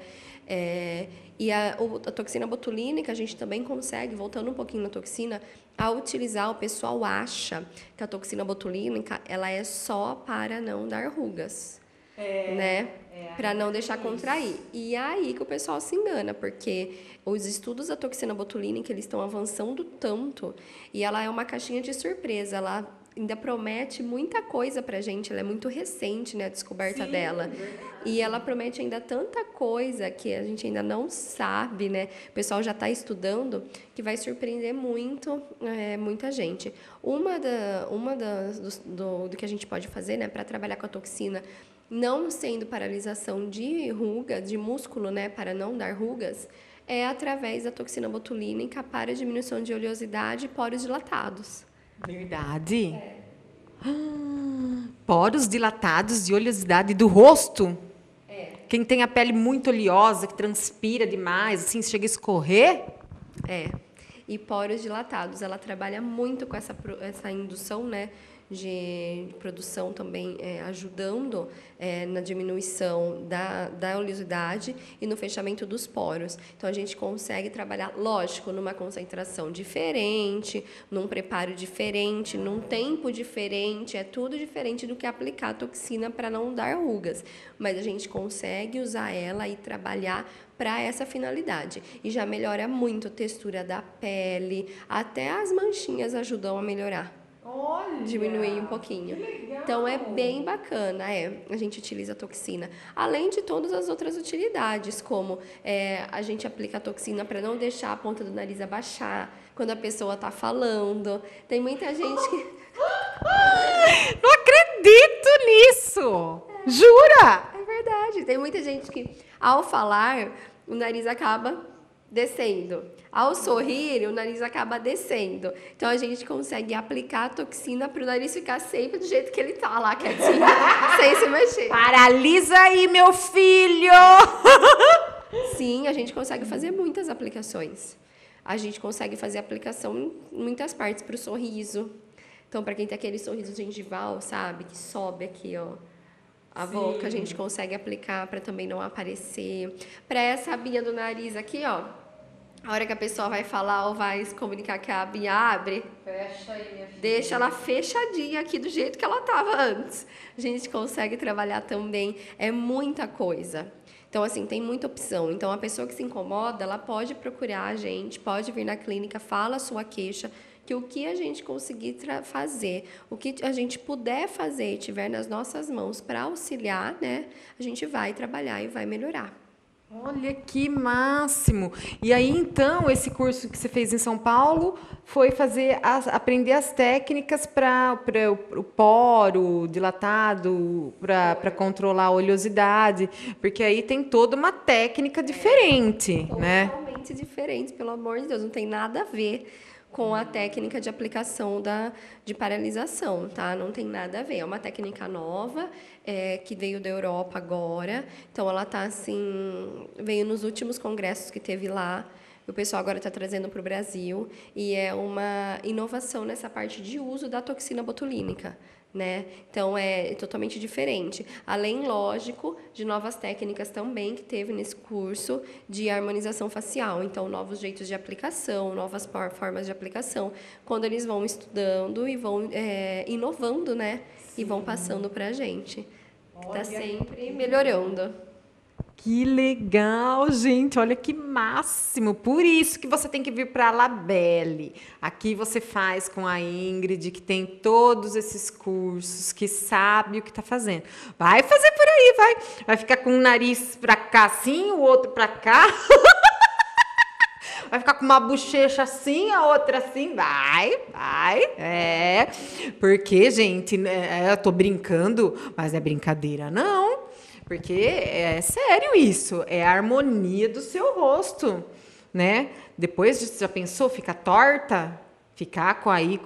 E a toxina botulínica a gente também consegue, voltando um pouquinho na toxina, a utilizar, o pessoal acha que a toxina botulínica ela é só para não dar rugas, né? Para não deixar contrair. E é aí que o pessoal se engana, porque os estudos da toxina botulínica eles estão avançando tanto e ela é uma caixinha de surpresa, ela ainda promete muita coisa pra gente, ela é muito recente, né, a descoberta dela. E ela promete ainda tanta coisa que a gente ainda não sabe, né? O pessoal já está estudando, que vai surpreender muito muita gente. Do que a gente pode fazer, né, para trabalhar com a toxina, não sendo paralisação de ruga, de músculo, né, para não dar rugas, é através da toxina botulínica para diminuição de oleosidade e poros dilatados. Verdade? Poros dilatados de oleosidade do rosto? Quem tem a pele muito oleosa, que transpira demais, assim, chega a escorrer? E poros dilatados, ela trabalha muito com essa indução, né, de produção também, ajudando na diminuição da oleosidade e no fechamento dos poros. Então, a gente consegue trabalhar, lógico, numa concentração diferente, num preparo diferente, num tempo diferente, é tudo diferente do que aplicar a toxina para não dar rugas. Mas a gente consegue usar ela e trabalhar para essa finalidade. E já melhora muito a textura da pele, até as manchinhas ajudam a melhorar. Olha, diminuir um pouquinho. Então, é bem bacana, a gente utiliza a toxina. Além de todas as outras utilidades, como a gente aplica a toxina para não deixar a ponta do nariz abaixar quando a pessoa está falando. Tem muita gente que... Não acredito nisso! Jura? É verdade. Tem muita gente que, ao falar, o nariz acaba descendo. Ao sorrir, o nariz acaba descendo. Então, a gente consegue aplicar a toxina para o nariz ficar sempre do jeito que ele tá lá, quietinho, sem se mexer. Paralisa aí, meu filho! Sim, a gente consegue fazer muitas aplicações. A gente consegue fazer aplicação em muitas partes para o sorriso. Então, para quem tem aquele sorriso gengival, sabe? Que sobe aqui, ó. A boca, a gente consegue aplicar para também não aparecer. Para essa abinha do nariz aqui, ó. A hora que a pessoa vai falar ou vai se comunicar que a abinha abre, fecha aí, minha filha. Deixa ela fechadinha aqui do jeito que ela estava antes. A gente consegue trabalhar também, é muita coisa. Então, assim, tem muita opção. Então, a pessoa que se incomoda, ela pode procurar a gente, pode vir na clínica, fala a sua queixa, que o que a gente conseguir fazer, o que a gente puder fazer e tiver nas nossas mãos para auxiliar, né, a gente vai trabalhar e vai melhorar. Olha que máximo! E aí, então, esse curso que você fez em São Paulo foi aprender as técnicas para o poro dilatado, para controlar a oleosidade, porque aí tem toda uma técnica diferente, né? Totalmente diferente, pelo amor de Deus, não tem nada a ver com a técnica de aplicação de paralisação, tá? Não tem nada a ver. É uma técnica nova, que veio da Europa agora. Então, ela tá assim, veio nos últimos congressos que teve lá. O pessoal agora está trazendo para o Brasil. E é uma inovação nessa parte de uso da toxina botulínica, né? Então, é totalmente diferente. Além, lógico, de novas técnicas também que teve nesse curso de harmonização facial. Então, novos jeitos de aplicação, novas formas de aplicação, quando eles vão estudando e vão inovando, né? Sim. E vão passando para a gente. Está sempre melhorando. Que legal, gente. Olha que máximo. Por isso que você tem que vir para a Labelle. Aqui você faz com a Ingrid, que tem todos esses cursos, que sabe o que está fazendo. Vai fazer por aí, vai. Vai ficar com o nariz para cá assim, o outro para cá. Vai ficar com uma bochecha assim, a outra assim. Vai. Porque, gente, eu tô brincando, mas não é brincadeira, não. Porque é sério isso, é a harmonia do seu rosto, né? Depois, já pensou, ficar torta? Ficar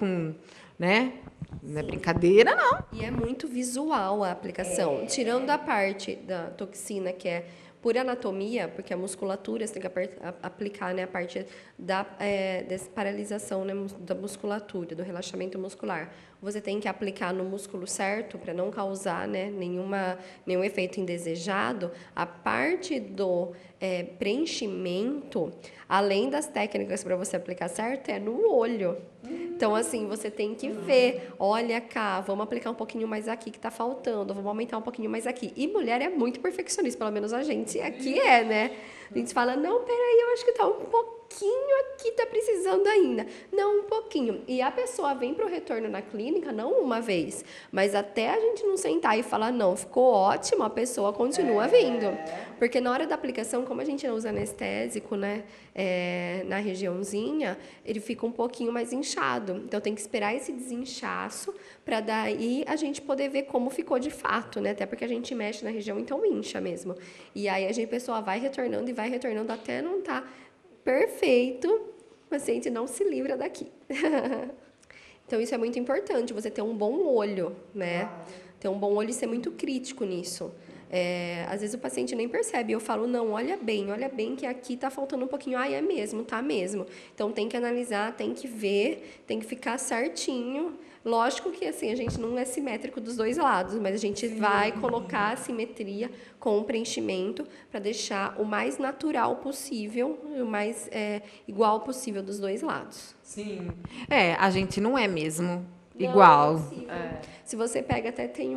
né? Não é brincadeira, não. E é muito visual a aplicação. Tirando a parte da toxina, que é por anatomia, porque a musculatura, você tem que aplicar, né, a parte da paralisação, né, da musculatura, do relaxamento muscular. Você tem que aplicar no músculo certo para não causar, né, nenhum efeito indesejado. A parte do preenchimento, além das técnicas para você aplicar certo, é no olho. Então, assim, você tem que ver, olha cá, vamos aplicar um pouquinho mais aqui que está faltando, vamos aumentar um pouquinho mais aqui. E mulher é muito perfeccionista, pelo menos a gente aqui né? A gente fala, não, peraí, eu acho que está um pouquinho aqui, está precisando ainda. Não, um pouquinho. E a pessoa vem para o retorno na clínica, não uma vez, mas até a gente não sentar e falar, não, ficou ótimo, a pessoa continua vindo. Porque na hora da aplicação, como a gente não usa anestésico, né, na regiãozinha, ele fica um pouquinho mais inchado. Então, tem que esperar esse desinchaço para daí a gente poder ver como ficou de fato, né? Até porque a gente mexe na região, então incha mesmo. E aí a pessoa vai retornando até não estar perfeito, o paciente não se livra daqui. Então, isso é muito importante, você ter um bom olho, né? Ter um bom olho e ser muito crítico nisso. Às vezes o paciente nem percebe, eu falo, não, olha bem que aqui está faltando um pouquinho. É mesmo, tá mesmo. Então, tem que analisar, tem que ver, tem que ficar certinho. Lógico que assim, a gente não é simétrico dos dois lados, mas a gente vai colocar a simetria com o preenchimento para deixar o mais natural possível, o mais igual possível dos dois lados. Sim. A gente não é mesmo igual. Não é. Se você pega, até tem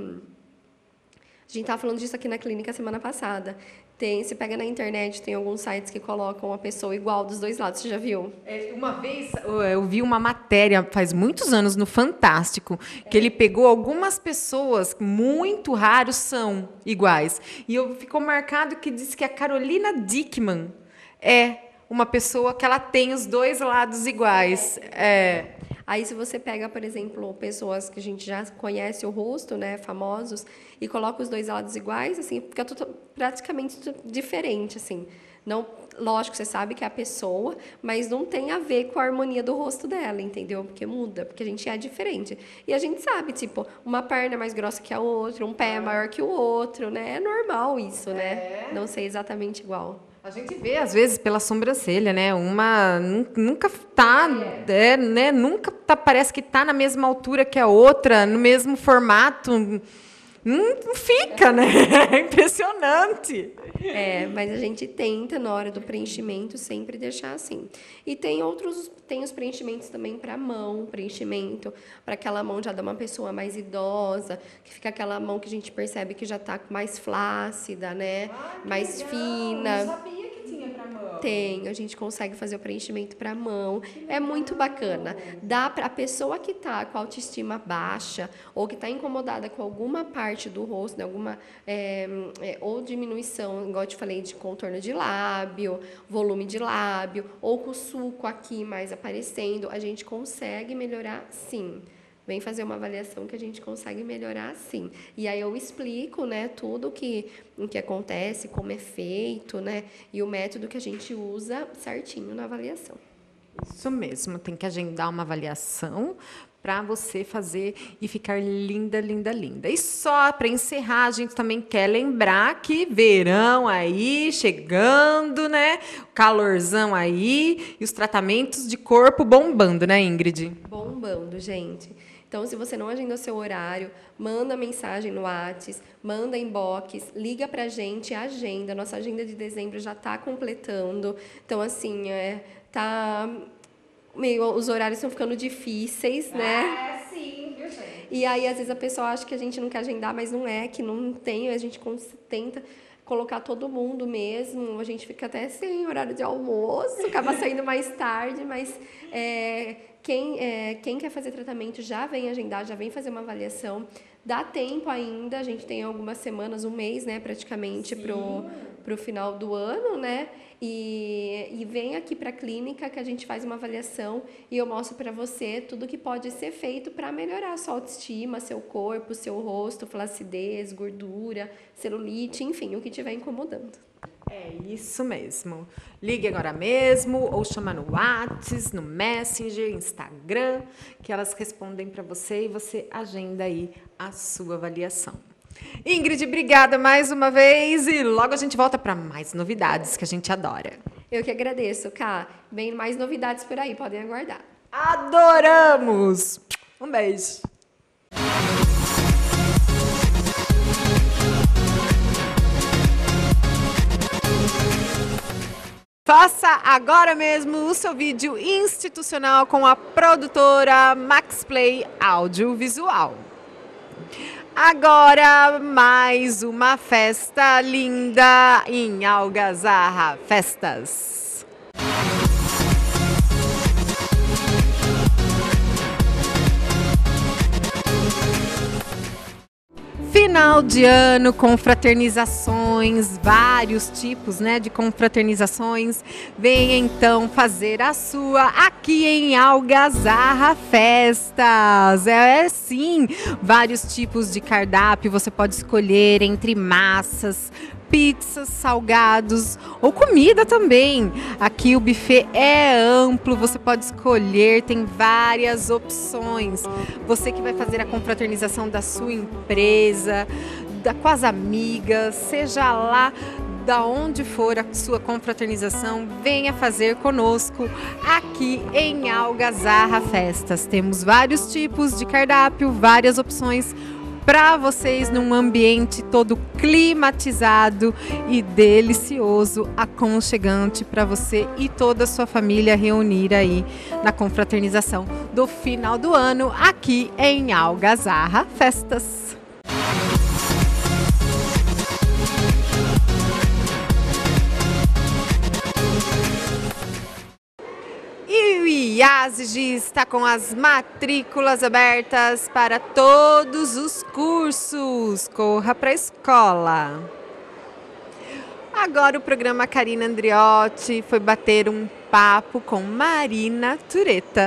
A gente estava falando disso aqui na clínica semana passada. Você pega na internet, tem alguns sites que colocam a pessoa igual dos dois lados. Você já viu? Uma vez eu vi uma matéria, faz muitos anos, no Fantástico, que ele pegou algumas pessoas, muito raros, são iguais. E ficou marcado que diz que a Carolina Dickman é uma pessoa que ela tem os dois lados iguais. Aí, se você pega, por exemplo, pessoas que a gente já conhece o rosto, né, famosos, e coloca os dois lados iguais, assim, fica praticamente diferente, assim. Não, lógico, você sabe que é a pessoa, mas não tem a ver com a harmonia do rosto dela, entendeu? Porque muda, porque a gente é diferente. E a gente sabe, tipo, uma perna é mais grossa que a outra, um pé é maior que o outro, né? É normal isso, né? Não ser exatamente igual. A gente vê, às vezes, pela sobrancelha, né? Uma nunca tá, né? Nunca tá, parece que tá na mesma altura que a outra, no mesmo formato. Não fica, né? É impressionante. Mas a gente tenta, na hora do preenchimento, sempre deixar assim. E tem os preenchimentos também para a mão, preenchimento para aquela mão já de uma pessoa mais idosa, que fica aquela mão que a gente percebe que já está mais flácida, né? Mais fina. Não sabia que tinha para mão. Tem, a gente consegue fazer o preenchimento para a mão. É muito bacana. Dá para a pessoa que está com a autoestima baixa ou que está incomodada com alguma parte do rosto, né, alguma ou diminuição, igual eu te falei, de contorno de lábio, volume de lábio, ou com o sulco aqui mais aparecendo, a gente consegue melhorar sim. Vem fazer uma avaliação que a gente consegue melhorar sim. E aí eu explico, né, tudo o que acontece, como é feito, né, e o método que a gente usa certinho na avaliação. Isso mesmo, tem que agendar uma avaliação para você fazer e ficar linda, linda, linda. E só para encerrar, a gente também quer lembrar que verão aí, chegando, né? Calorzão aí e os tratamentos de corpo bombando, né, Ingrid? Bombando, gente. Então, se você não agendou seu horário, manda mensagem no WhatsApp, manda inbox, liga pra gente, agenda. Nossa agenda de dezembro já está completando. Então, assim, os horários estão ficando difíceis, né? Sim, viu, gente? E aí, às vezes, a pessoa acha que a gente não quer agendar, mas não é, que não tem. A gente tenta colocar todo mundo mesmo. A gente fica até sem horário de almoço, acaba saindo mais tarde, mas quem quer fazer tratamento já vem agendar, já vem fazer uma avaliação. Dá tempo ainda, a gente tem algumas semanas, um mês, né, praticamente, pro final do ano, né? E vem aqui para a clínica que a gente faz uma avaliação e eu mostro para você tudo que pode ser feito para melhorar a sua autoestima, seu corpo, seu rosto, flacidez, gordura, celulite, enfim, o que estiver incomodando. É isso mesmo. Ligue agora mesmo ou chama no WhatsApp, no Messenger, Instagram, que elas respondem para você e você agenda aí a sua avaliação. Ingrid, obrigada mais uma vez e logo a gente volta para mais novidades que a gente adora. Eu que agradeço, Ká. Vem mais novidades por aí, podem aguardar. Adoramos! Um beijo. Faça agora mesmo o seu vídeo institucional com a produtora Maxplay Audiovisual. Agora, mais uma festa linda em Algazarra Festas. Final de ano, confraternizações, vários tipos, né, de confraternizações. Venha então fazer a sua aqui em Algazarra Festas. Sim, vários tipos de cardápio, você pode escolher entre massas, pizzas, salgados ou comida também. Aqui o buffet é amplo, você pode escolher, tem várias opções. Você que vai fazer a confraternização da sua empresa, com as amigas, seja lá da onde for a sua confraternização, venha fazer conosco aqui em Algazarra Festas. Temos vários tipos de cardápio, várias opções para vocês num ambiente todo climatizado e delicioso, aconchegante para você e toda a sua família reunir aí na confraternização do final do ano aqui em Algazarra Festas. E o IASG está com as matrículas abertas para todos os cursos. Corra para a escola. Agora o programa Karina Andriotti foi bater um papo com Marina Tureta.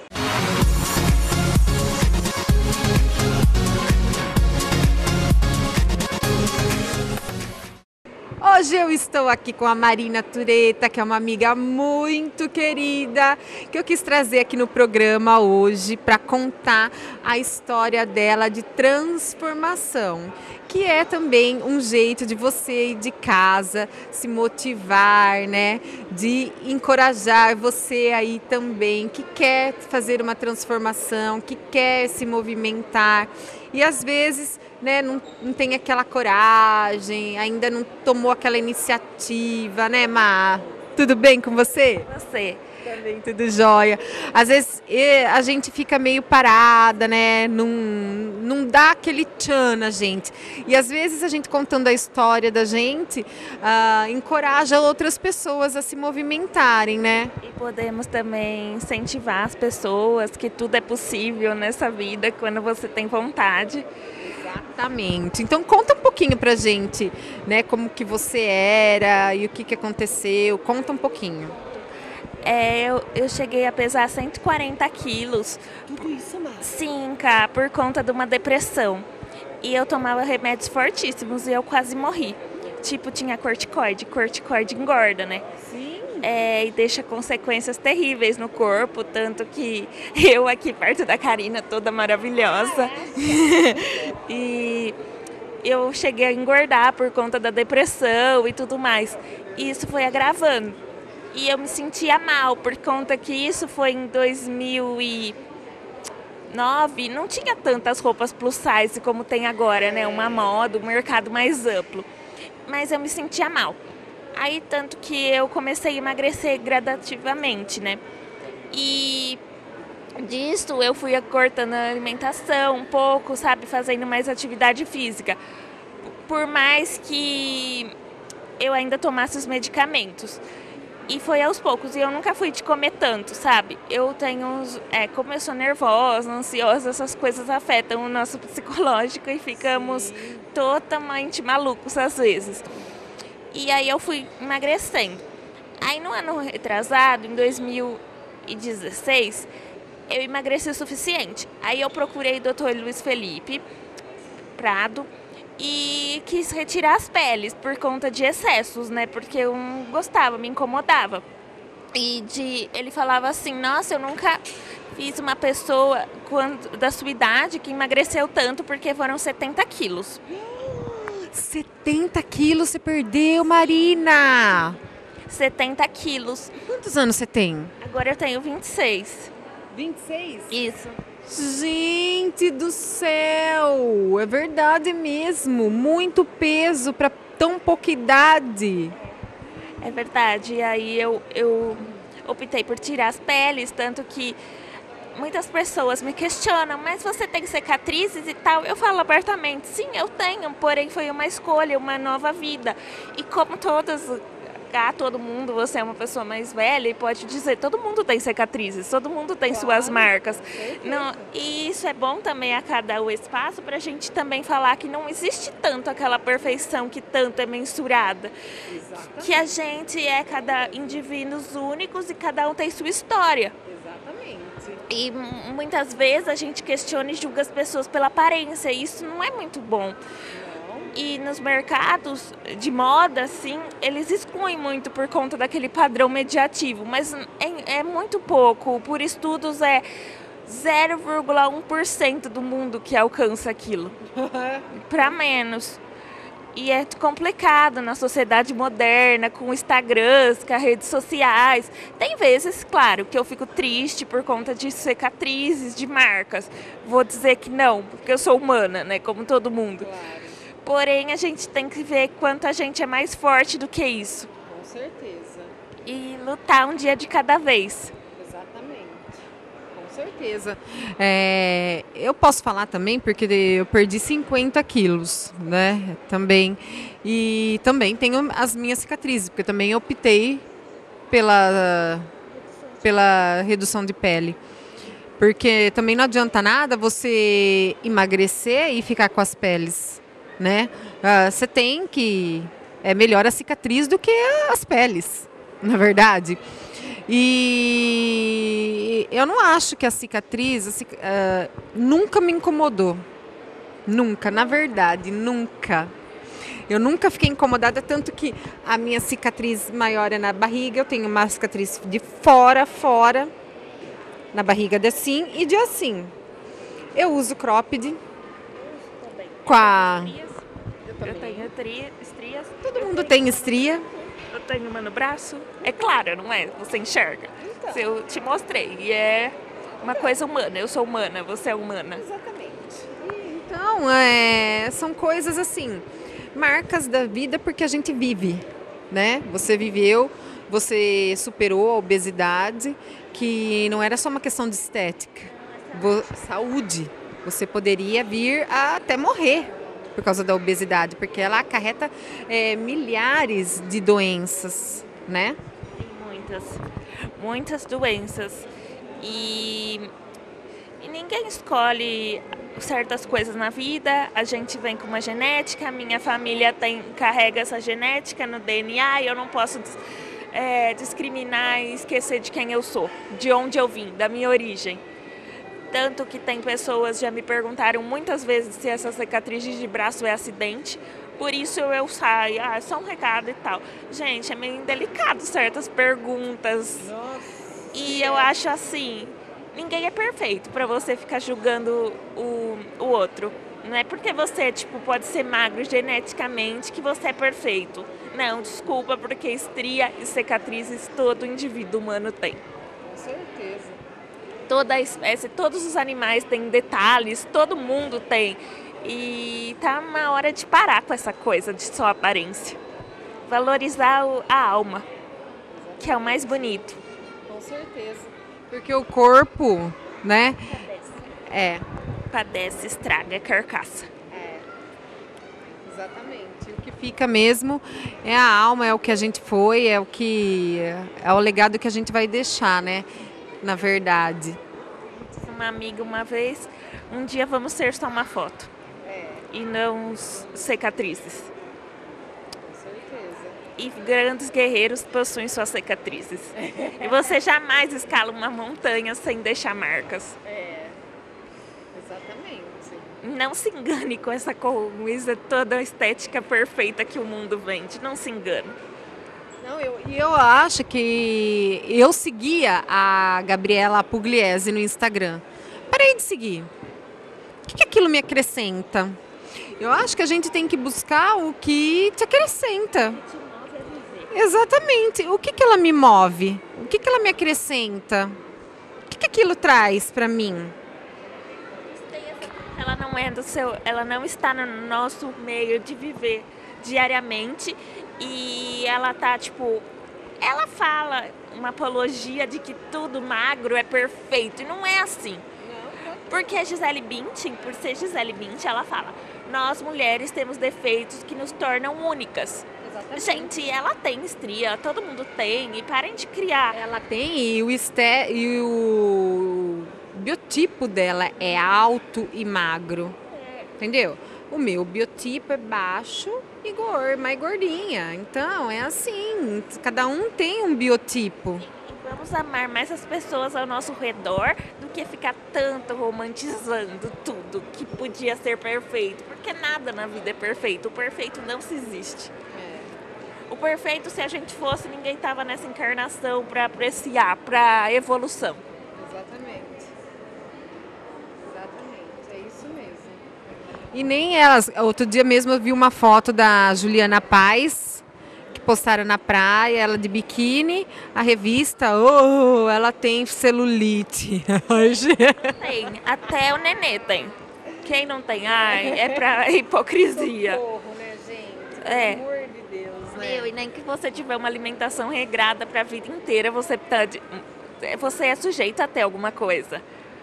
Hoje eu estou aqui com a Marina Tureta, que é uma amiga muito querida, que eu quis trazer aqui no programa hoje para contar a história dela de transformação, que é também um jeito de você ir de casa se motivar, né? De encorajar você aí também, que quer fazer uma transformação, que quer se movimentar e às vezes, né, não tem aquela coragem, ainda não tomou aquela iniciativa, né, Má? Tudo bem com você? Você. Também tudo jóia. Às vezes a gente fica meio parada, né? Não dá aquele tchan na gente. E às vezes a gente contando a história da gente encoraja outras pessoas a se movimentarem, né? E podemos também incentivar as pessoas que tudo é possível nessa vida quando você tem vontade. Exatamente. Então conta um pouquinho pra gente, né? Como que você era e o que aconteceu. Conta um pouquinho. Eu cheguei a pesar 140 quilos. Sim, cá, por conta de uma depressão. E eu tomava remédios fortíssimos e eu quase morri. Tipo, tinha corticoide. Corticoide engorda, né? Sim. E deixa consequências terríveis no corpo. Tanto que eu aqui perto da Karina, toda maravilhosa. E eu cheguei a engordar por conta da depressão e tudo mais. E isso foi agravando. E eu me sentia mal, por conta que isso foi em 2009, não tinha tantas roupas plus size como tem agora, né? Uma moda, um mercado mais amplo. Mas eu me sentia mal. Aí, tanto que eu comecei a emagrecer gradativamente, né? E disso eu fui cortando a alimentação um pouco, sabe? Fazendo mais atividade física. Por mais que eu ainda tomasse os medicamentos. E foi aos poucos, e eu nunca fui de comer tanto, sabe? Eu tenho como eu sou nervosa, ansiosa, essas coisas afetam o nosso psicológico e ficamos totalmente malucos às vezes. E aí eu fui emagrecendo. Aí no ano retrasado, em 2016, eu emagreci o suficiente. Aí eu procurei o Dr. Luiz Felipe Prado, e quis retirar as peles por conta de excessos, né? Porque eu não gostava, me incomodava. Ele falava assim, nossa, eu nunca fiz uma pessoa da sua idade que emagreceu tanto, porque foram 70 quilos. 70 quilos você perdeu, Marina! 70 quilos. Quantos anos você tem? Agora eu tenho 26. 26? Isso. Gente do céu, é verdade mesmo, muito peso para tão pouca idade. É verdade, e aí eu optei por tirar as peles, tanto que muitas pessoas me questionam, mas você tem cicatrizes e tal? Eu falo abertamente, sim, eu tenho, porém foi uma escolha, uma nova vida. E como todo mundo, você é uma pessoa mais velha e pode dizer, todo mundo tem cicatrizes, todo mundo tem suas marcas. Não, e isso é bom também a cada espaço para a gente também falar que não existe tanto aquela perfeição que tanto é mensurada. Exatamente. Que a gente é cada indivíduos únicos e cada um tem sua história. Exatamente. E muitas vezes a gente questiona e julga as pessoas pela aparência, e isso não é muito bom. E nos mercados de moda, assim, eles excluem muito por conta daquele padrão mediativo, mas é muito pouco. Por estudos, é 0,1% do mundo que alcança aquilo, para menos. E é complicado na sociedade moderna, com Instagrams, com as redes sociais. Tem vezes, claro, que eu fico triste por conta de cicatrizes, de marcas. Vou dizer que não, porque eu sou humana, né, como todo mundo. Claro. Porém, a gente tem que ver quanto a gente é mais forte do que isso. Com certeza. E lutar um dia de cada vez. Exatamente. Com certeza. Eu posso falar também, porque eu perdi 50 quilos, né? Também. E também tenho as minhas cicatrizes, porque também optei pela redução de pele. Porque também não adianta nada você emagrecer e ficar com as peles, né? Você tem que... É melhor a cicatriz do que as peles, na verdade. E eu não acho que a cicatriz nunca me incomodou. Nunca, na verdade, nunca. Eu nunca fiquei incomodada, tanto que a minha cicatriz maior é na barriga. Eu tenho uma cicatriz de fora, na barriga de assim e de assim. Eu uso cropped com a... Eu tenho estrias. Todo mundo tem estria. Eu tenho uma no braço. É claro, não é? Você enxerga. Então. Eu te mostrei. E é uma coisa humana. Eu sou humana, você é humana. Exatamente. Então, são coisas assim, marcas da vida porque a gente vive, né? Você viveu você superou a obesidade, que não era só uma questão de estética, saúde. Você poderia vir a até morrer por causa da obesidade, porque ela acarreta milhares de doenças, né? Muitas doenças. E ninguém escolhe certas coisas na vida. A gente vem com uma genética, minha família carrega essa genética no DNA e eu não posso discriminar e esquecer de quem eu sou, de onde eu vim, da minha origem. Tanto que tem pessoas já me perguntaram muitas vezes se essa cicatriz de braço é acidente. Por isso eu saio, só um recado e tal. Gente, é meio indelicado certas perguntas. Nossa. E eu acho assim, ninguém é perfeito para você ficar julgando o outro. Não é porque você pode ser magro geneticamente que você é perfeito. Não, desculpa, porque estria e cicatrizes todo indivíduo humano tem. Com certeza. Toda a espécie, todos os animais têm detalhes, todo mundo tem. E tá uma hora de parar com essa coisa de só aparência. Valorizar a alma, que é o mais bonito. Com certeza. Porque o corpo, né? Padece, estraga a carcaça. Exatamente. O que fica mesmo é a alma, é o que a gente foi, é o legado que a gente vai deixar, né? Na verdade. Uma amiga uma vez, um dia vamos ser só uma foto. E não cicatrizes. Com certeza. E grandes guerreiros possuem suas cicatrizes. E você jamais escala uma montanha sem deixar marcas. Exatamente. Não se engane com essa coisa toda estética perfeita que o mundo vende. Não se engane. Não, eu acho que eu seguia a Gabriela Pugliese no Instagram. Parei de seguir. O que aquilo me acrescenta? Eu acho que a gente tem que buscar o que te acrescenta. Exatamente. O que ela me move? O que ela me acrescenta? O que aquilo traz para mim? Ela não é ela não está no nosso meio de viver diariamente e ela tá ela fala uma apologia de que tudo magro é perfeito e não é assim. Porque a Gisele Bündchen, por ser Gisele Bündchen, ela fala: nós mulheres temos defeitos que nos tornam únicas. Exatamente. Gente, ela tem estria, todo mundo tem, e parem de criar. Ela tem, e o biotipo dela é alto e magro, entendeu? O meu biotipo é baixo e mais gordinha, então é assim, cada um tem um biotipo. Vamos amar mais as pessoas ao nosso redor do que ficar tanto romantizando tudo que podia ser perfeito. Porque nada na vida é perfeito. O perfeito não se existe. O perfeito, se a gente fosse, ninguém estava nessa encarnação para apreciar, para evolução. Exatamente. Exatamente, é isso mesmo. E nem elas. Outro dia mesmo eu vi uma foto da Juliana Paz, postaram na praia, ela de biquíni, a revista, ela tem celulite. Tem, até o nenê tem. Quem não tem, é pra hipocrisia. Socorro, né, gente? Pelo amor de Deus, né? E nem que você tiver uma alimentação regrada pra vida inteira, você é sujeito a ter alguma coisa.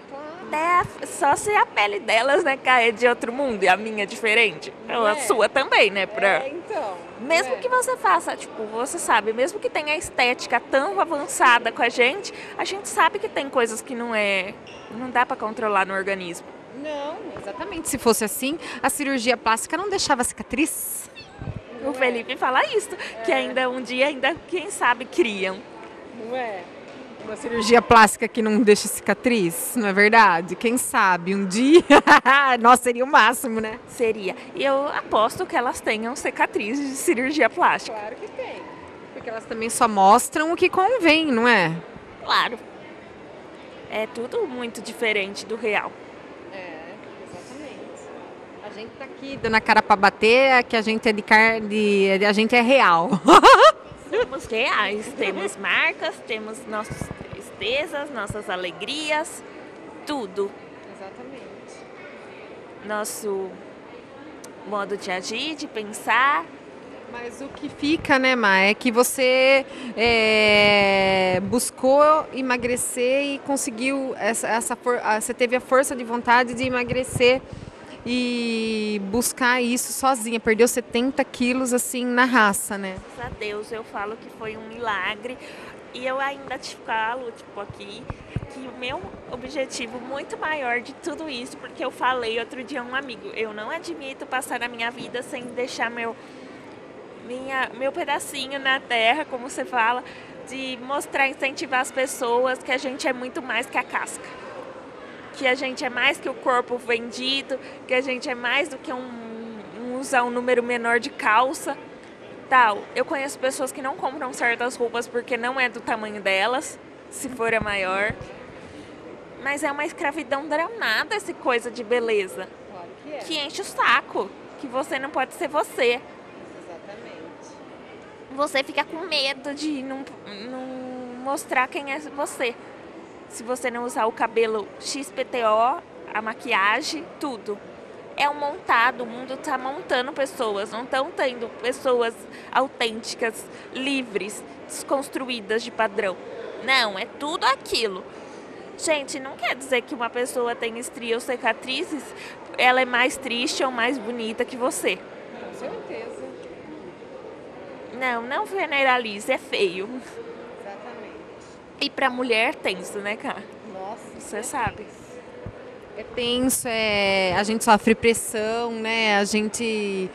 Só se a pele delas, né, é de outro mundo e a minha é diferente. A sua também, né? Então. Mesmo que você faça, você sabe, mesmo que tenha a estética tão avançada com a gente sabe que tem coisas que não dá pra controlar no organismo. Não, exatamente. Se fosse assim, a cirurgia plástica não deixava cicatriz. O Felipe fala isso, que ainda um dia, quem sabe, criam. Não é? Uma cirurgia plástica que não deixa cicatriz, não é verdade? Quem sabe um dia, nossa, seria o máximo, né? Seria. E eu aposto que elas tenham cicatrizes de cirurgia plástica. Claro que tem. Porque elas também só mostram o que convém, não é? Claro. É tudo muito diferente do real. Exatamente. A gente tá aqui dando a cara pra bater, que a gente é de carne, a gente é real. Somos reais, temos marcas, temos nossas tristezas, nossas alegrias, tudo. Exatamente. Nosso modo de agir, de pensar, Mas o que fica, né, Má, é que você buscou emagrecer e conseguiu, você teve a força de vontade de emagrecer e buscar isso sozinha. Perdeu 70 quilos, assim, na raça, né? Graças a Deus, eu falo que foi um milagre. E eu ainda te falo, aqui, que o meu objetivo muito maior de tudo isso, porque eu falei outro dia a um amigo, eu não admito passar a minha vida sem deixar meu pedacinho na terra, como você fala, de mostrar, incentivar as pessoas que a gente é muito mais que a casca. Que a gente é mais que o corpo vendido, que a gente é mais do que usar um número menor de calça. Tal. Eu conheço pessoas que não compram certas roupas porque não é do tamanho delas, se for a maior. Mas é uma escravidão danada essa coisa de beleza. Claro que é. Que enche o saco, que você não pode ser você. Exatamente. Você fica com medo de não mostrar quem é você. Se você não usar o cabelo XPTO, a maquiagem, tudo. É um montado, o mundo está montando pessoas, não estão tendo pessoas autênticas, livres, desconstruídas de padrão. Não, é tudo aquilo. Gente, não quer dizer que uma pessoa tem estria ou cicatrizes, ela é mais triste ou mais bonita que você. Com certeza. Não generalize, é feio. Exatamente. E pra mulher tenso, né, cara? Nossa. Você sabe. É tenso, a gente sofre pressão, né? A gente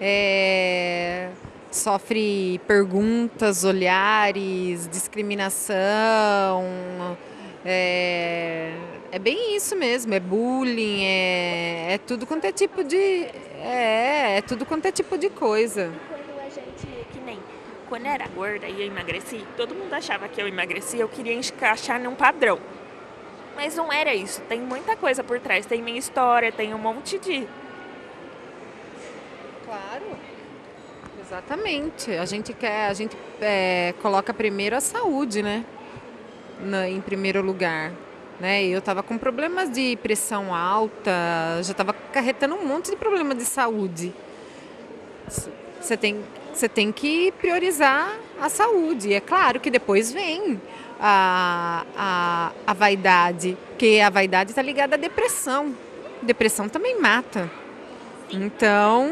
sofre perguntas, olhares, discriminação. É bem isso mesmo, é bullying, é tudo quanto é tipo de. É tudo quanto é tipo de coisa. Quando a gente, quando eu era gorda e eu emagreci, todo mundo achava que eu emagreci, eu queria encaixar num padrão. Mas não era isso, tem muita coisa por trás, tem minha história, tem um monte de... Claro, exatamente. A gente coloca primeiro a saúde, né? Em primeiro lugar. Né? Eu estava com problemas de pressão alta, já estava acarretando um monte de problema de saúde. Você tem que priorizar a saúde. É claro que depois vem a vaidade, porque a vaidade está ligada à depressão. Depressão também mata. Então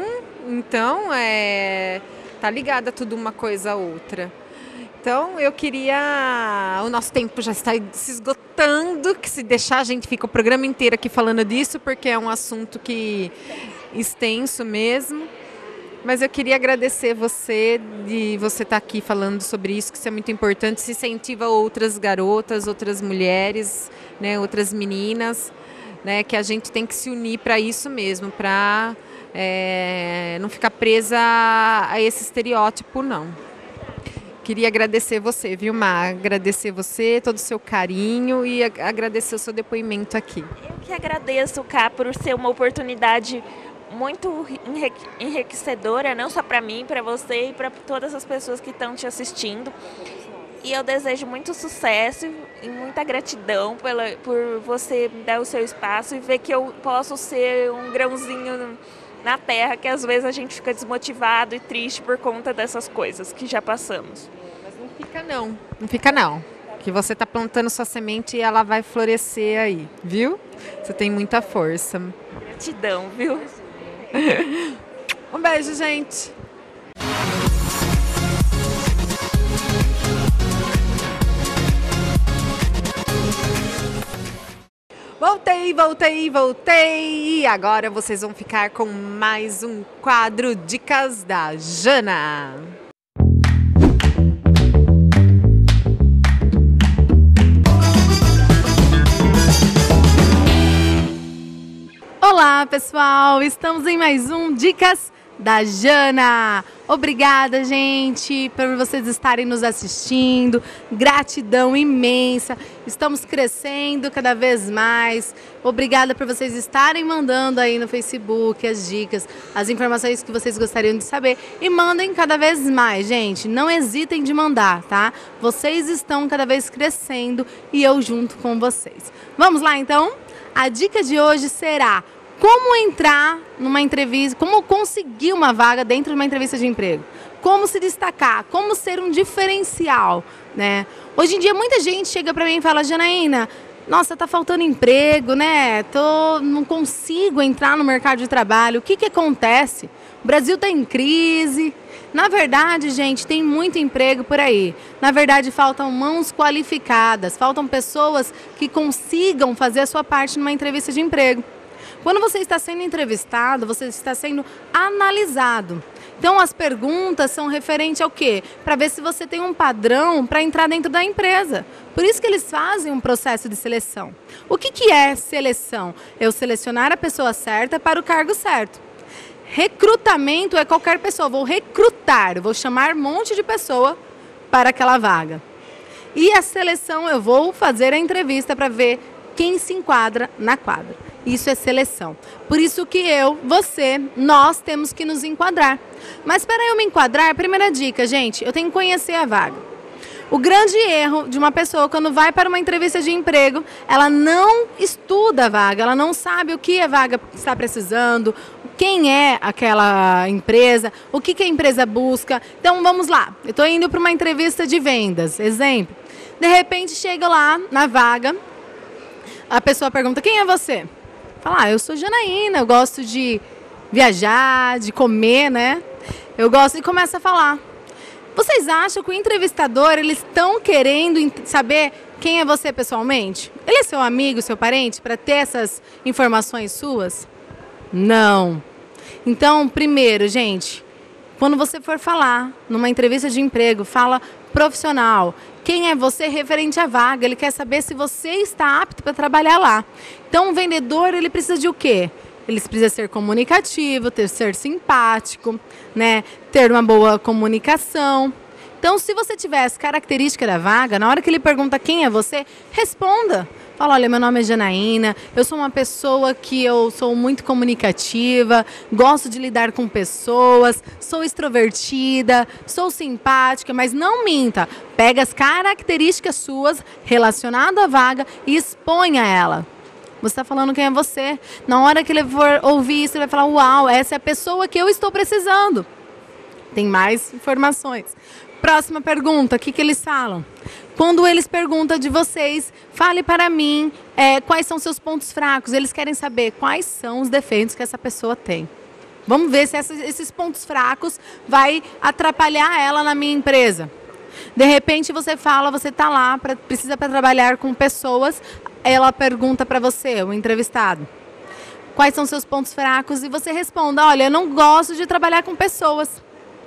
tá ligada tudo uma coisa a outra. Então eu queria... O nosso tempo já está se esgotando, que se deixar a gente fica o programa inteiro aqui falando disso, porque é um assunto que extenso mesmo. Mas eu queria agradecer você de você estar aqui falando sobre isso, que isso é muito importante, se incentiva outras garotas, outras mulheres, né, outras meninas, né, que a gente tem que se unir para isso mesmo, para não ficar presa a esse estereótipo, não. Queria agradecer você, viu, Má? Agradecer você, todo o seu carinho e agradecer o seu depoimento aqui. Eu que agradeço, Cá, por ser uma oportunidade muito enriquecedora, não só para mim, para você e para todas as pessoas que estão te assistindo. E eu desejo muito sucesso e muita gratidão por você me dar o seu espaço e ver que eu posso ser um grãozinho na terra, que às vezes a gente fica desmotivado e triste por conta dessas coisas que já passamos. Mas não fica não. Que você está plantando sua semente e ela vai florescer aí, viu? Você tem muita força. Gratidão, viu? Um beijo, gente. Voltei! E agora vocês vão ficar com mais um quadro Dicas da Jana. Olá, pessoal! Estamos em mais um Dicas da Jana. Obrigada, gente, por vocês estarem nos assistindo. Gratidão imensa. Estamos crescendo cada vez mais. Obrigada por vocês estarem mandando aí no Facebook as dicas, as informações que vocês gostariam de saber. E mandem cada vez mais, gente. Não hesitem de mandar, tá? Vocês estão cada vez crescendo e eu junto com vocês. Vamos lá, então? A dica de hoje será: Como entrar numa entrevista, como conseguir uma vaga dentro de uma entrevista de emprego? Como se destacar? Como ser um diferencial, né? Hoje em dia muita gente chega para mim e fala: Janaína, nossa, tá faltando emprego, né? Não consigo entrar no mercado de trabalho. O que que acontece? O Brasil está em crise. Na verdade, gente, tem muito emprego por aí. Na verdade, faltam mãos qualificadas, faltam pessoas que consigam fazer a sua parte numa entrevista de emprego. Quando você está sendo entrevistado, você está sendo analisado. Então, as perguntas são referentes ao quê? Para ver se você tem um padrão para entrar dentro da empresa. Por isso que eles fazem um processo de seleção. O que que é seleção? Eu selecionar a pessoa certa para o cargo certo. Recrutamento é qualquer pessoa. Vou recrutar, vou chamar um monte de pessoa para aquela vaga. E a seleção, eu vou fazer a entrevista para ver quem se enquadra na quadra. Isso é seleção. Por isso que eu, você, nós temos que nos enquadrar. Mas para eu me enquadrar, primeira dica, gente, eu tenho que conhecer a vaga. O grande erro de uma pessoa quando vai para uma entrevista de emprego, ela não estuda a vaga, ela não sabe o que a vaga está precisando, quem é aquela empresa, o que que a empresa busca. Então vamos lá, eu estou indo para uma entrevista de vendas, exemplo. De repente chega lá na vaga, a pessoa pergunta: quem é você? Fala: eu sou Janaína, eu gosto de viajar, de comer, né? Eu gosto, e começa a falar. Vocês acham que o entrevistador, eles estão querendo saber quem é você pessoalmente? Ele é seu amigo, seu parente, para ter essas informações suas? Não. Então, primeiro, gente, quando você for falar numa entrevista de emprego, fala profissional. Quem é você referente à vaga? Ele quer saber se você está apto para trabalhar lá. Então, o vendedor, ele precisa de o quê? Ele precisa ser comunicativo, ser simpático, né? Ter uma boa comunicação. Então, se você tiver as características da vaga, na hora que ele pergunta quem é você, responda. Fala: olha, meu nome é Janaína, eu sou uma pessoa que eu sou muito comunicativa, gosto de lidar com pessoas, sou extrovertida, sou simpática, mas não minta. Pega as características suas relacionadas à vaga e exponha ela. Você está falando quem é você. Na hora que ele for ouvir isso, ele vai falar: uau, essa é a pessoa que eu estou precisando. Tem mais informações. Próxima pergunta, o que eles falam? Quando eles perguntam de vocês, fale para mim quais são seus pontos fracos. Eles querem saber quais são os defeitos que essa pessoa tem. Vamos ver se esses pontos fracos vai atrapalhar ela na minha empresa. De repente você fala, você está lá, precisa para trabalhar com pessoas, ela pergunta para você, o entrevistado, quais são seus pontos fracos, e você responda: olha, eu não gosto de trabalhar com pessoas.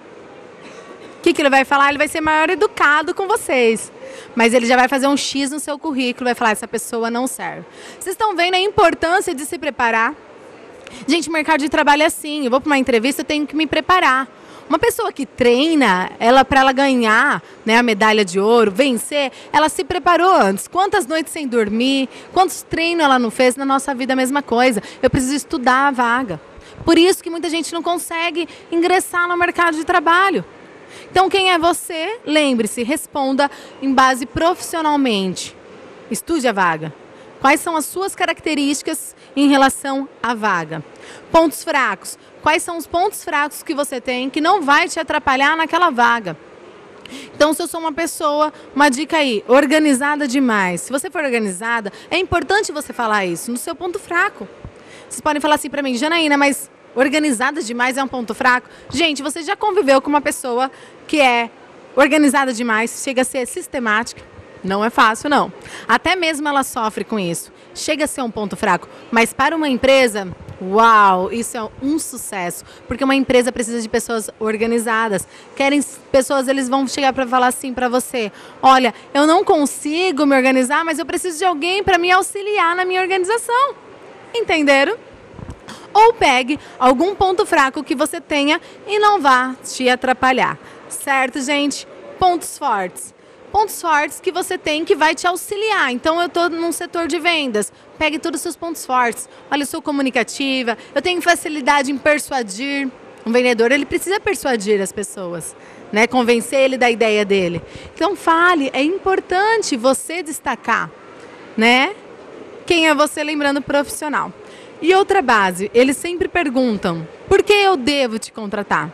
O que ele vai falar? Ele vai ser maior educado com vocês, mas ele já vai fazer um X no seu currículo, vai falar: essa pessoa não serve. Vocês estão vendo a importância de se preparar? Gente, o mercado de trabalho é assim, eu vou para uma entrevista, eu tenho que me preparar. Uma pessoa que treina, para ela ganhar, né, a medalha de ouro, vencer, ela se preparou antes. Quantas noites sem dormir, quantos treinos ela não fez? Na nossa vida a mesma coisa. Eu preciso estudar a vaga. Por isso que muita gente não consegue ingressar no mercado de trabalho. Então, quem é você? Lembre-se, responda em base profissionalmente. Estude a vaga. Quais são as suas características em relação à vaga? Pontos fracos. Quais são os pontos fracos que você tem que não vai te atrapalhar naquela vaga? Então, se eu sou uma pessoa, uma dica aí, organizada demais. Se você for organizada, é importante você falar isso no seu ponto fraco. Vocês podem falar assim para mim: Janaína, mas organizada demais é um ponto fraco? Gente, você já conviveu com uma pessoa que é organizada demais, chega a ser sistemática? Não é fácil, não. Até mesmo ela sofre com isso. Chega a ser um ponto fraco. Mas para uma empresa, uau, isso é um sucesso. Porque uma empresa precisa de pessoas organizadas. Querem pessoas, eles vão chegar para falar assim para você: olha, eu não consigo me organizar, mas eu preciso de alguém para me auxiliar na minha organização. Entenderam? Ou pegue algum ponto fraco que você tenha e não vá te atrapalhar. Certo, gente? Pontos fortes. Pontos fortes que você tem que vai te auxiliar. Então, eu estou num setor de vendas. Pegue todos os seus pontos fortes. Olha, eu sou comunicativa, eu tenho facilidade em persuadir. Um vendedor, ele precisa persuadir as pessoas, né? Convencer ele da ideia dele. Então, fale. É importante você destacar, né? Quem é você, lembrando profissional. E outra base, eles sempre perguntam, por que eu devo te contratar?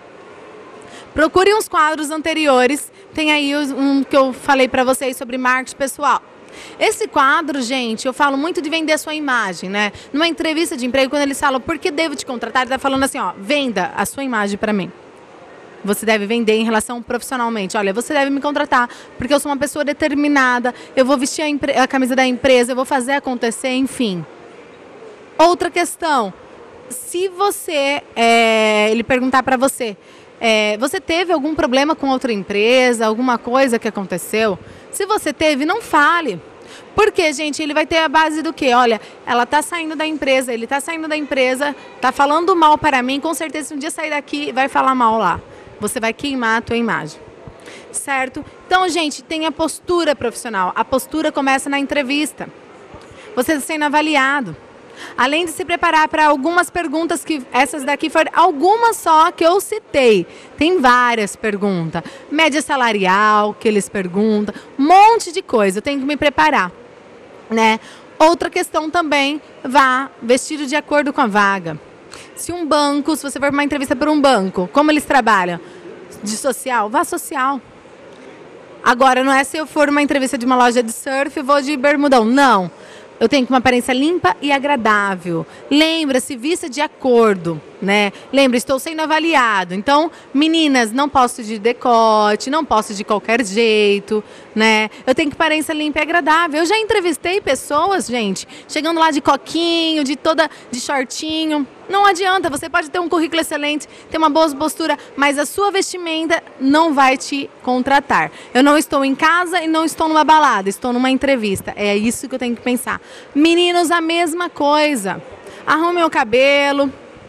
Procure uns quadros anteriores, tem aí um que eu falei para vocês sobre marketing pessoal. Esse quadro, gente, eu falo muito de vender a sua imagem, né? Numa entrevista de emprego, quando eles falam, por que devo te contratar? Ele está falando assim, ó, venda a sua imagem para mim. Você deve vender em relação profissionalmente. Olha, você deve me contratar, porque eu sou uma pessoa determinada, eu vou vestir a camisa da empresa, eu vou fazer acontecer, enfim. Outra questão, se você, ele perguntar para você, você teve algum problema com outra empresa, alguma coisa que aconteceu? Se você teve, não fale. Porque, gente, ele vai ter a base do quê? Olha, ela está saindo da empresa, ele está saindo da empresa, está falando mal para mim, com certeza se um dia sair daqui, vai falar mal lá. Você vai queimar a tua imagem. Certo? Então, gente, tem a postura profissional. A postura começa na entrevista. Você está sendo avaliado. Além de se preparar para algumas perguntas, que essas daqui foram algumas só que eu citei. Tem várias perguntas. Média salarial que eles perguntam. Um monte de coisa. Eu tenho que me preparar. Né? Outra questão também, vá vestido de acordo com a vaga. Se um banco, se você for para uma entrevista para um banco, como eles trabalham? De social? Vá social. Agora, não é se eu for uma entrevista de uma loja de surf, eu vou de bermudão. Não. Eu tenho que uma aparência limpa e agradável. Lembra-se, vista de acordo, né? Lembra, estou sendo avaliado. Então, meninas, não posso de decote, não posso de qualquer jeito, né? Eu tenho que aparência limpa e agradável. Eu já entrevistei pessoas, gente, chegando lá de coquinho, de shortinho. Não adianta, você pode ter um currículo excelente, ter uma boa postura, mas a sua vestimenta não vai te contratar. Eu não estou em casa e não estou numa balada, estou numa entrevista. É isso que eu tenho que pensar. Meninos, a mesma coisa. Arrume o cabelo,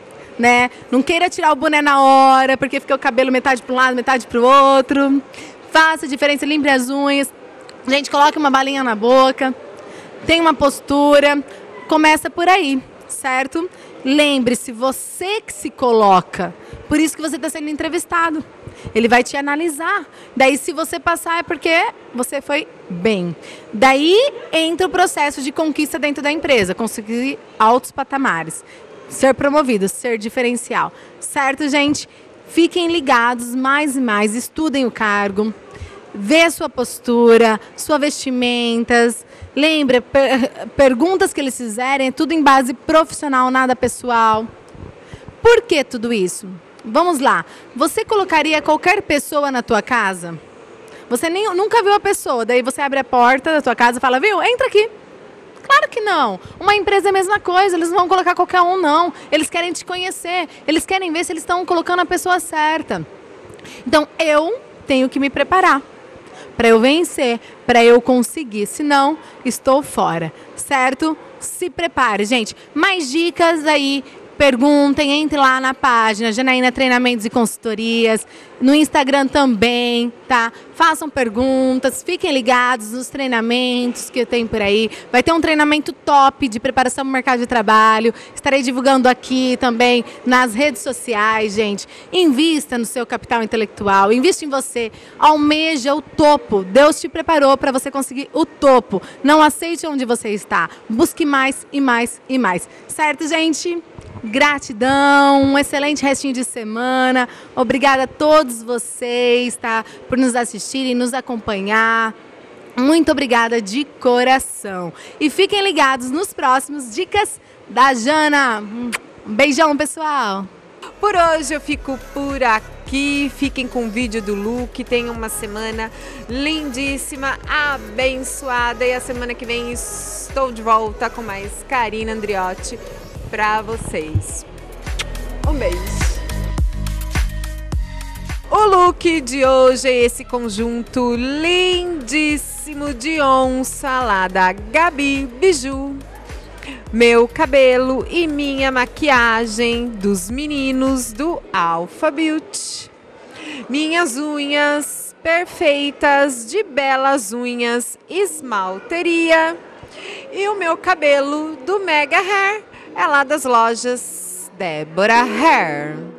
né? Não queira tirar o boné na hora, porque fica o cabelo metade para um lado, metade para o outro. Faça a diferença, limpe as unhas. Gente, coloque uma balinha na boca. Tenha uma postura. Começa por aí, certo? Lembre-se, você que se coloca. Por isso que você está sendo entrevistado. Ele vai te analisar. Daí, se você passar, é porque você foi bem. Daí entra o processo de conquista dentro da empresa. Conseguir altos patamares. Ser promovido, ser diferencial. Certo, gente? Fiquem ligados mais e mais. Estudem o cargo. Vê a sua postura, suas vestimentas. Lembra, perguntas que eles fizerem, é tudo em base profissional, nada pessoal. Por que tudo isso? Vamos lá. Você colocaria qualquer pessoa na tua casa? Você nunca viu a pessoa, daí você abre a porta da tua casa e fala, viu, entra aqui. Claro que não. Uma empresa é a mesma coisa, eles não vão colocar qualquer um, não. Eles querem te conhecer, eles querem ver se eles estão colocando a pessoa certa. Então, eu tenho que me preparar. Para eu vencer, para eu conseguir, senão estou fora, certo? Se prepare, gente. Mais dicas aí, perguntem, entre lá na página Janaína Treinamentos e Consultorias, no Instagram também, tá? Façam perguntas, fiquem ligados nos treinamentos que eu tenho por aí. Vai ter um treinamento top de preparação para o mercado de trabalho. Estarei divulgando aqui também nas redes sociais, gente. Invista no seu capital intelectual, invista em você, almeja o topo. Deus te preparou para você conseguir o topo. Não aceite onde você está. Busque mais e mais e mais. Certo, gente? Gratidão, um excelente restinho de semana. Obrigada a todos vocês, tá, por nos assistirem, nos acompanhar. Muito obrigada de coração. E fiquem ligados nos próximos Dicas da Jana. Um beijão, pessoal. Por hoje eu fico por aqui. Fiquem com o vídeo do look. Tenham uma semana lindíssima, abençoada. E a semana que vem estou de volta com mais Karina Andriotti para vocês. Um beijo. O look de hoje é esse conjunto lindíssimo de onça lá da Gabi Biju. Meu cabelo e minha maquiagem dos meninos do Alpha Beauty. Minhas unhas perfeitas de Belas Unhas Esmalteria. E o meu cabelo do Mega Hair é lá das lojas Débora Hair.